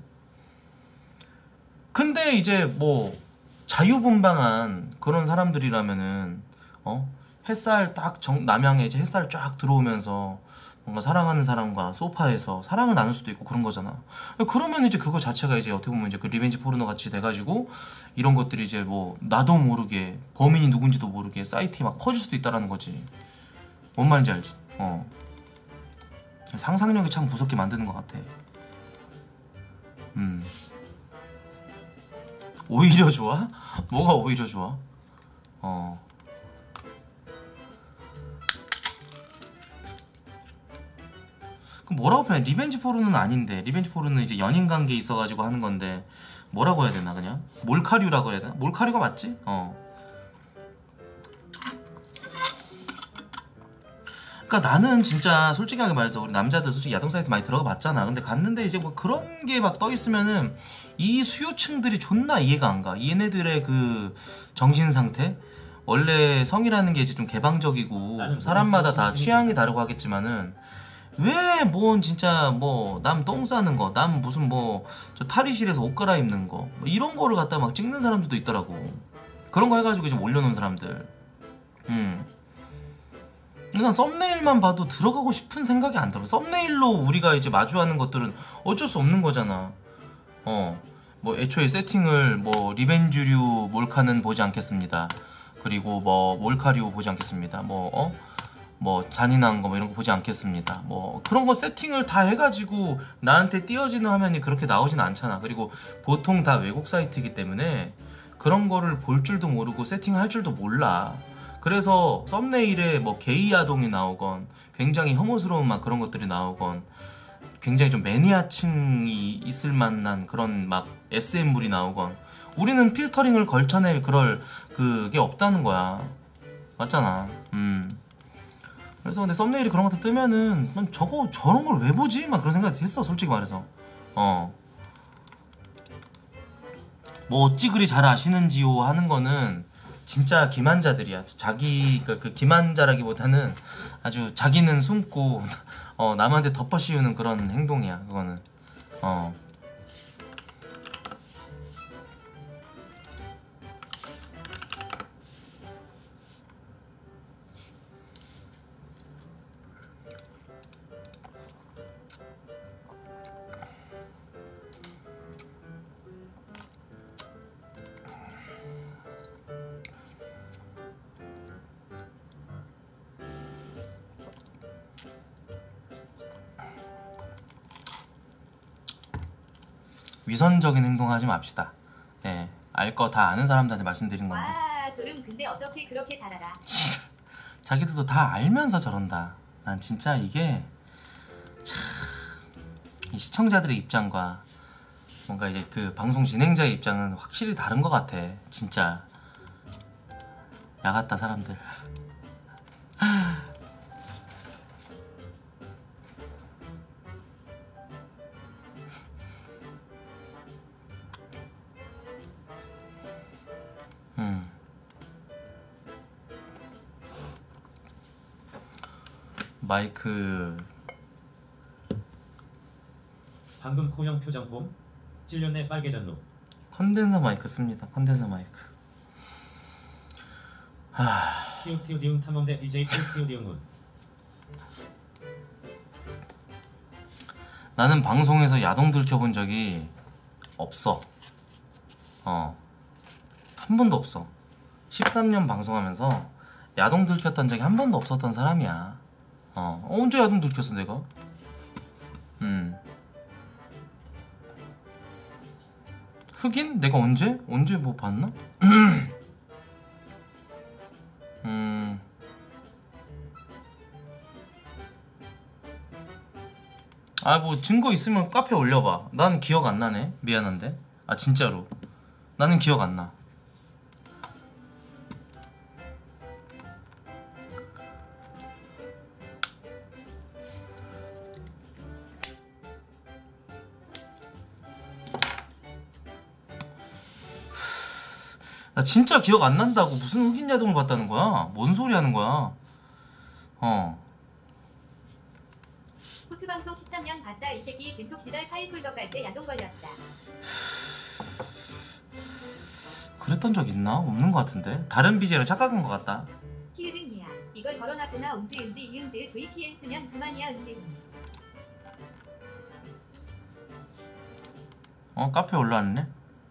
근데 이제 뭐 자유분방한 그런 사람들이라면은 어 햇살 딱 정, 남양에 이제 햇살 쫙 들어오면서 뭔가 사랑하는 사람과 소파에서 사랑을 나눌 수도 있고 그런 거잖아. 그러면 이제 그거 자체가 이제 어떻게 보면 이제 그 리벤지 포르노 같이 돼가지고 이런 것들이 이제 뭐 나도 모르게 범인이 누군지도 모르게 사이트에 막 퍼질 수도 있다라는 거지. 뭔 말인지 알지? 어. 상상력이 참 무섭게 만드는 것 같아. 음. 오히려 좋아? 뭐가 오히려 좋아? 어. 그럼 뭐라고 표현해? 리벤지 포르는 아닌데 리벤지 포르는 이제 연인 관계에 있어가지고 하는 건데 뭐라고 해야 되나 그냥? 몰카류라고 해야 되나? 몰카류가 맞지? 어. 그러니까 나는 진짜 솔직하게 말해서 우리 남자들 솔직히 야동 사이트 많이 들어가 봤잖아. 근데 갔는데 이제 뭐 그런 게 막 떠 있으면은 이 수요층들이 존나 이해가 안 가. 얘네들의 그 정신 상태? 원래 성이라는 게 이제 좀 개방적이고 사람마다 다 취향이 다르고 하겠지만은 왜 뭔 진짜 뭐 남 똥 싸는 거, 남 무슨 뭐 저 탈의실에서 옷 갈아입는 거 뭐 이런 거를 갖다 막 찍는 사람들도 있더라고. 그런 거 해가지고 좀 올려놓은 사람들. 음. 근데 난 썸네일만 봐도 들어가고 싶은 생각이 안 들어. 썸네일로 우리가 이제 마주하는 것들은 어쩔 수 없는 거잖아. 어, 뭐 애초에 세팅을 뭐 리벤주류 몰카는 보지 않겠습니다. 그리고 뭐 몰카류 보지 않겠습니다. 뭐 어? 뭐 잔인한 거 뭐 이런 거 보지 않겠습니다. 뭐 그런 거 세팅을 다 해가지고 나한테 띄어지는 화면이 그렇게 나오진 않잖아. 그리고 보통 다 외국 사이트이기 때문에 그런 거를 볼 줄도 모르고 세팅할 줄도 몰라. 그래서 썸네일에 뭐 게이 아동이 나오건 굉장히 혐오스러운 막 그런 것들이 나오건 굉장히 좀 매니아층이 있을 만한 그런 막 에스엠물이 나오건 우리는 필터링을 걸쳐낼 그럴 그게 없다는 거야. 맞잖아. 음. 그래서 근데 썸네일이 그런 것들 뜨면은 난 저거 저런 걸 왜 보지? 막 그런 생각이 했어. 솔직히 말해서. 어. 뭐 어찌 그리 잘 아시는지요 하는 거는 진짜 기만자들이야. 자기 그, 그 기만자라기보다는 아주 자기는 숨고 어 남한테 덮어 씌우는 그런 행동이야. 그거는 어. 위선적인 행동하지 맙시다. 예, 알 거 다 아는 사람들한테 말씀드린 건데. 와 소름. 근데 어떻게 그렇게 잘 알아? 자기들도 다 알면서 저런다. 난 진짜 이게 참 이 시청자들의 입장과 뭔가 이제 그 방송 진행자의 입장은 확실히 다른 것 같아. 진짜 야같다 사람들. 음. 마이크 방금 코형 표정 봄 칠 년 내 빨개졌노. 컨덴서 마이크 씁니다. 컨덴서 마이크. 하... 티오티오디움 탐험대 비제이 티오티오디움은 나는 방송에서 야동 들켜본 적이 없어. 어. 한 번도 없어. 십삼 년 방송하면서 야동 들켰던 적이 한 번도 없었던 사람이야. 어. 언제 야동 들켰어 내가? 음. 흑인? 내가 언제? 언제 뭐 봤나? 음. 아 뭐 증거 있으면 카페에 올려봐. 난 기억 안 나네. 미안한데. 아 진짜로 나는 기억 안 나. 나 진짜 기억 안 난다고. 무슨 흑인 야동을 봤다는 거야? 뭔 소리 하는 거야? 어. 포트방송 십삼 년 봤다. 이 새끼 갬톡 시절 파일 폴더 깔 때 야동 걸렸다. 그랬던 적 있나? 없는 것 같은데. 다른 비제이랑 착각한 것 같다. 키으등이야. 이걸 걸어놨구나. 웅지 은지 이은지 브이피엔 쓰면 그만이야 은지. 어 카페에 올라왔네.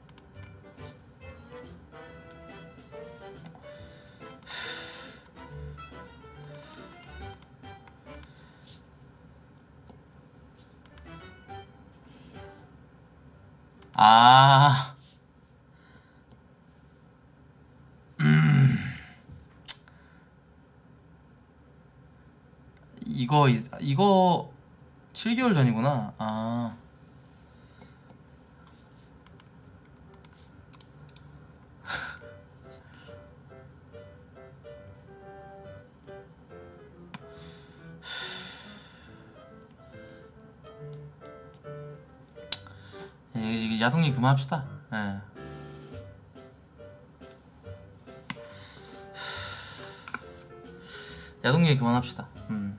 아, 음, 이거 이거 칠 개월 전이구나. 아, 야동이 그만합시다. 예. 야동 얘기 그만합시다. 음.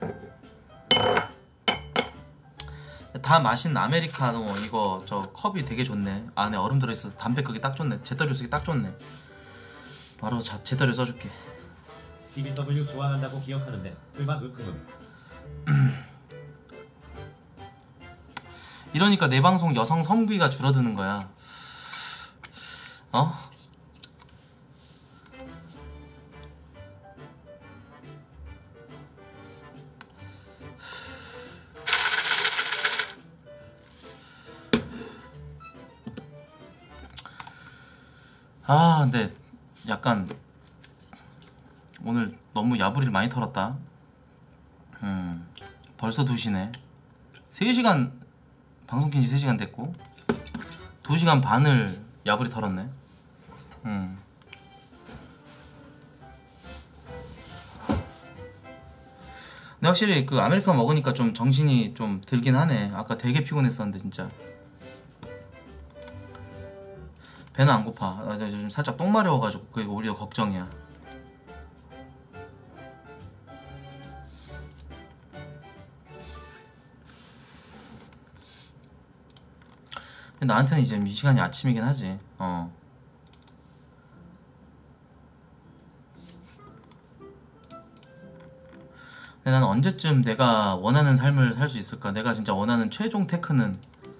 다 마신 아메리카노 이거 저 컵이 되게 좋네. 안에 얼음 들어있어서 담배 끄기 딱 좋네. 재떨이 쓰기 딱 좋네. 바로 자, 재떨이 써줄게. 비비더블유 좋아한다고 기억하는데 음악 으크음. 이러니까 내 방송 여성 성비가 줄어드는 거야. 어? 아 근데 약간 오늘 너무 야부리를 많이 털었다. 음 벌써 두 시네. 세 시간 방송 킨지 세 시간 됐고 두 시간 반을 야부리 털었네. 음. 근데 확실히 그 아메리카노 먹으니까 좀 정신이 좀 들긴 하네. 아까 되게 피곤했었는데 진짜. 배는 안 고파. 아, 좀 살짝 똥 마려워가지고 그게 오히려 걱정이야. 나한테는 이제 이 시간이 아침이긴 하지. 어. 근데 나는 언제쯤 내가 원하는 삶을 살 수 있을까? 내가 진짜 원하는 최종 테크는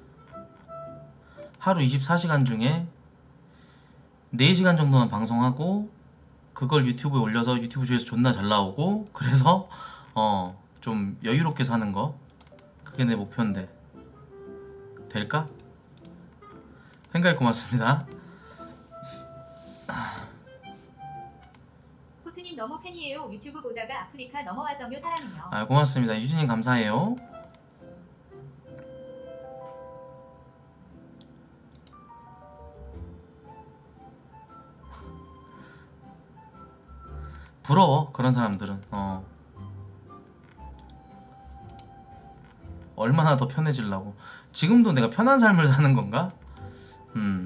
하루 이십사 시간 중에 네 시간 정도만 방송하고 그걸 유튜브에 올려서 유튜브 조회수 존나 잘 나오고 그래서 어 좀 여유롭게 사는 거. 그게 내 목표인데 될까? 생각이 고맙습니다. 코트님 너무 팬이에요. 유튜브 보다가 아프리카 넘어와서며 사랑해요. 아 고맙습니다. 유진님 감사해요. 부러워 그런 사람들은. 어 얼마나 더 편해지려고. 지금도 내가 편한 삶을 사는 건가? 음.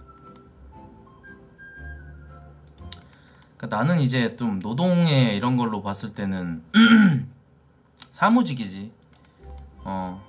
그러니까 나는 이제 좀 노동의 이런 걸로 봤을 때는 사무직이지. 어.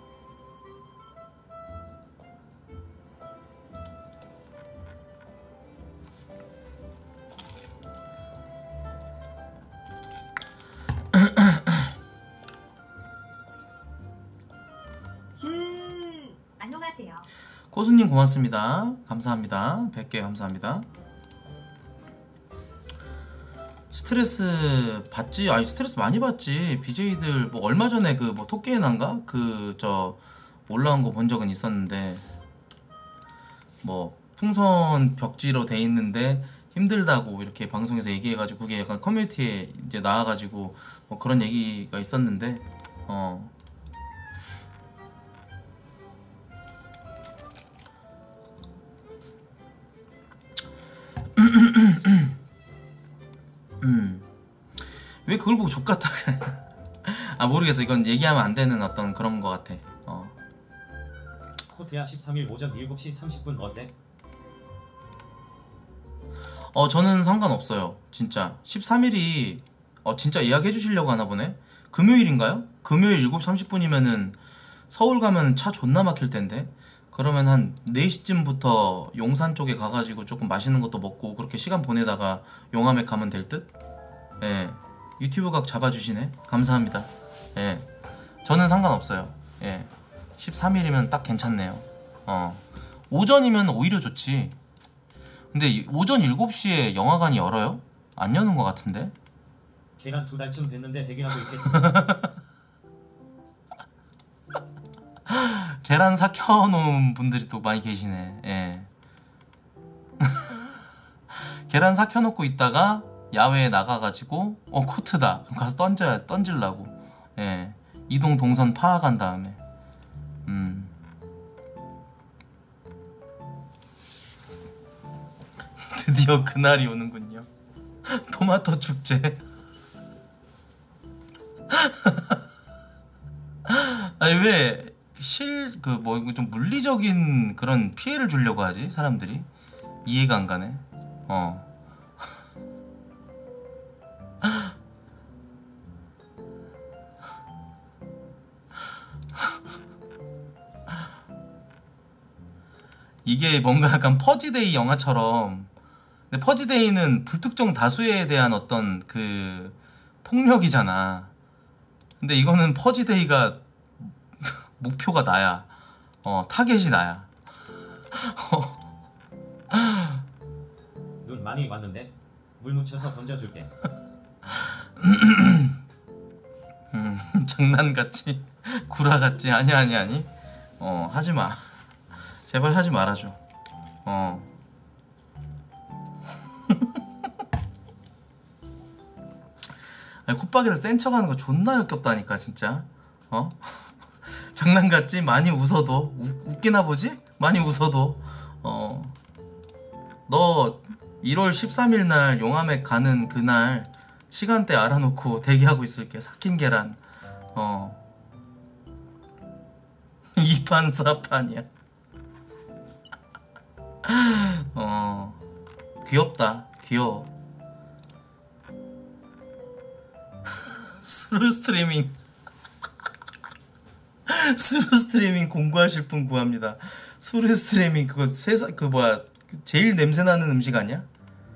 안녕하세요. 코수님 고맙습니다. 감사합니다. 백 개 감사합니다. 스트레스 받지? 아니 스트레스 많이 받지. 비제이들 뭐 얼마 전에 그 뭐 토끼의 난가? 그 저 올라온 거 본 적은 있었는데 뭐 풍선 벽지로 돼 있는데 힘들다고 이렇게 방송에서 얘기해가지고 그게 약간 커뮤니티에 이제 나와가지고 뭐 그런 얘기가 있었는데 어 음. 왜 그걸 보고 족같다 그래. 아 모르겠어. 이건 얘기하면 안 되는 어떤 그런 거 같아. 어. 코트야 십삼 일 오전 일곱 시 삼십 분 어때? 어 저는 상관없어요. 진짜 십삼 일이 어 진짜 예약해 주시려고 하나 보네. 금요일인가요? 금요일 일곱 시 삼십 분이면은 서울 가면 차 존나 막힐 텐데. 그러면 한 네 시쯤부터 용산 쪽에 가가지고 조금 맛있는 것도 먹고 그렇게 시간 보내다가 용암에 가면 될 듯? 예. 유튜브 각 잡아주시네. 감사합니다. 예. 저는 상관없어요. 예. 십삼 일이면 딱 괜찮네요. 어. 오전이면 오히려 좋지. 근데 오전 일곱 시에 영화관이 열어요? 안 여는 것 같은데? 계란 두 달쯤 됐는데 대기하고 있겠습니다. 계란 삭혀놓은 분들이 또 많이 계시네. 예. 계란 삭혀놓고 있다가 야외에 나가가지고 어 코트다. 그럼 가서 던져야 던질라고. 예. 이동 동선 파악한 다음에. 음. 드디어 그날이 오는군요. 토마토 축제. 아니 왜 실 그 뭐 좀 물리적인 그런 피해를 주려고 하지 사람들이? 이해가 안 가네. 어. 이게 뭔가 약간 퍼지데이 영화처럼. 근데 퍼지데이는 불특정 다수에 대한 어떤 그 폭력이잖아. 근데 이거는 퍼지데이가 목표가 나야. 어 타겟이 나야. 눈 많이 왔는데 물 묻혀서 던져줄게. 음, 장난같이 구라같지. 아니 아니 아니. 어 하지마. 제발 하지 말아줘. 어. 아니, 콧박이를 센 척하는 거 존나 역겹다니까 진짜. 어? 장난같지? 많이 웃어도 우, 웃기나 보지? 많이 웃어도. 어. 너 일월 십삼일 날 용암에 가는 그날 시간대 알아놓고 대기하고 있을게. 삭힌 계란. 어. 이 판 사 판이야. 어. 귀엽다. 귀여워. 스루 스트리밍. 스루 스트리밍 공부하실 분 구합니다. 스루 스트리밍 그거 세상 그 뭐야 제일 냄새나는 음식 아니야?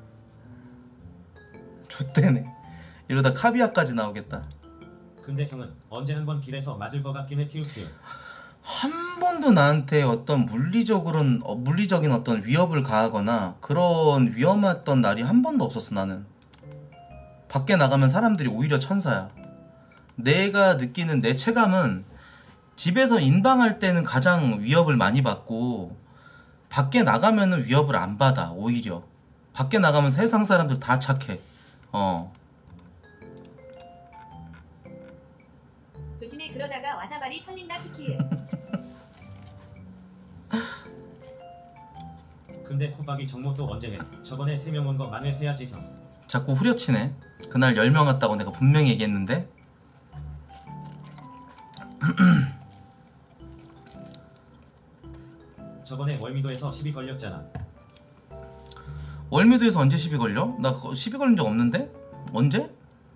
좋대네. 이러다 카비아까지 나오겠다. 근데 형은 언제 한번 길에서 맞을 것 같긴 해. 키우키우. 한 번도 나한테 어떤 물리적으로는 어, 물리적인 어떤 위협을 가하거나 그런 위험했던 날이 한 번도 없었어. 나는 밖에 나가면 사람들이 오히려 천사야. 내가 느끼는 내 체감은 집에서 인방할 때는 가장 위협을 많이 받고 밖에 나가면은 위협을 안 받아. 오히려 밖에 나가면 세상 사람들 다 착해. 어. 조심해. 그러다가 와사발이 털린다. 키키에. 근데 콧박이 정모도 언제 해? 저번에 세 명 온 거 만회해야지 형. 자꾸 후려치네. 그날 열 명 왔다고 내가 분명히 얘기했는데. 저번에 월미도에서 시비 걸렸잖아. 월미도에서 언제 시비 걸려? 나 그거 시비 걸린 적 없는데? 언제?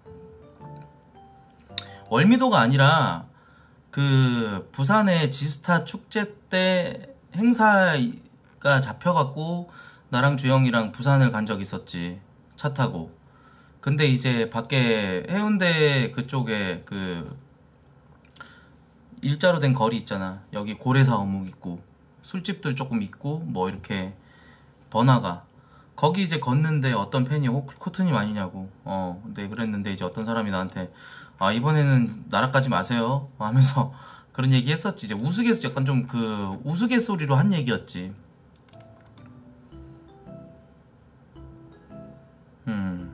월미도가 아니라 그 부산의 지스타 축제 때 행사가 잡혀갖고 나랑 주영이랑 부산을 간 적 있었지. 차 타고. 근데 이제 밖에 해운대 그쪽에 그 일자로 된 거리 있잖아. 여기 고래사 어묵 있고 술집들 조금 있고 뭐 이렇게 번화가 거기 이제 걷는데 어떤 팬이 호, 코트님 아니냐고. 어 근데 그랬는데 이제 어떤 사람이 나한테 아 이번에는 나락가지 마세요 하면서 그런 얘기 했었지. 이제 우스갯 약간 좀 그 우스갯소리로 한 얘기였지. 음.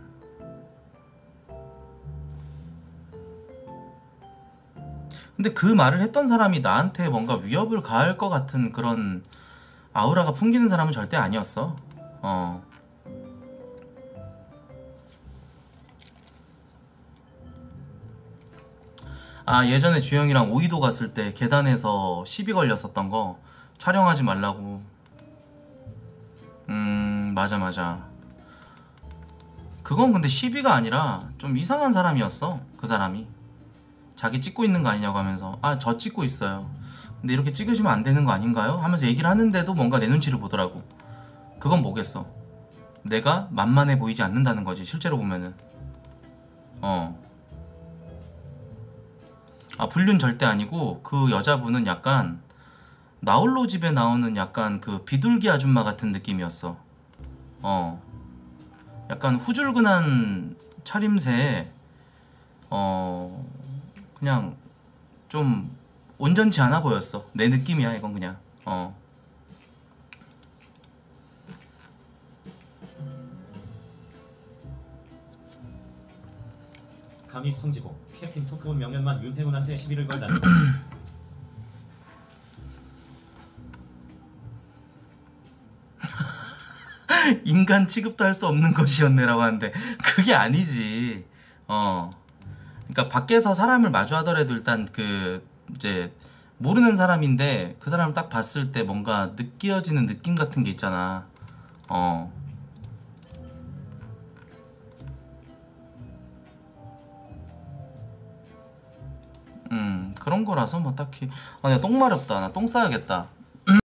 근데 그 말을 했던 사람이 나한테 뭔가 위협을 가할 것 같은 그런 아우라가 풍기는 사람은 절대 아니었어. 어. 아 예전에 주영이랑 오이도 갔을 때 계단에서 시비 걸렸었던 거 촬영하지 말라고. 음 맞아 맞아. 그건 근데 시비가 아니라 좀 이상한 사람이었어. 그 사람이 자기 찍고 있는 거 아니냐고 하면서 아 저 찍고 있어요 근데 이렇게 찍으시면 안 되는 거 아닌가요? 하면서 얘기를 하는데도 뭔가 내 눈치를 보더라고. 그건 뭐겠어. 내가 만만해 보이지 않는다는 거지 실제로 보면은. 어. 아 불륜 절대 아니고 그 여자분은 약간 나홀로 집에 나오는 약간 그 비둘기 아줌마 같은 느낌이었어. 어 약간 후줄근한 차림새에 어 그냥 좀 온전치 않아 보였어. 내 느낌이야 이건 그냥. 어 감히 성지고 캡틴 토크온 명연만 윤태훈한테 시비를 걸다니. 인간 취급도 할 수 없는 것이었네라고 하는데 그게 아니지. 어 그러니까 밖에서 사람을 마주하더라도 일단 그 이제 모르는 사람인데 그 사람을 딱 봤을 때 뭔가 느껴지는 느낌 같은 게 있잖아. 어 음 그런 거라서 뭐 딱히 아 내가 똥 마렵다. 나 똥 싸야겠다.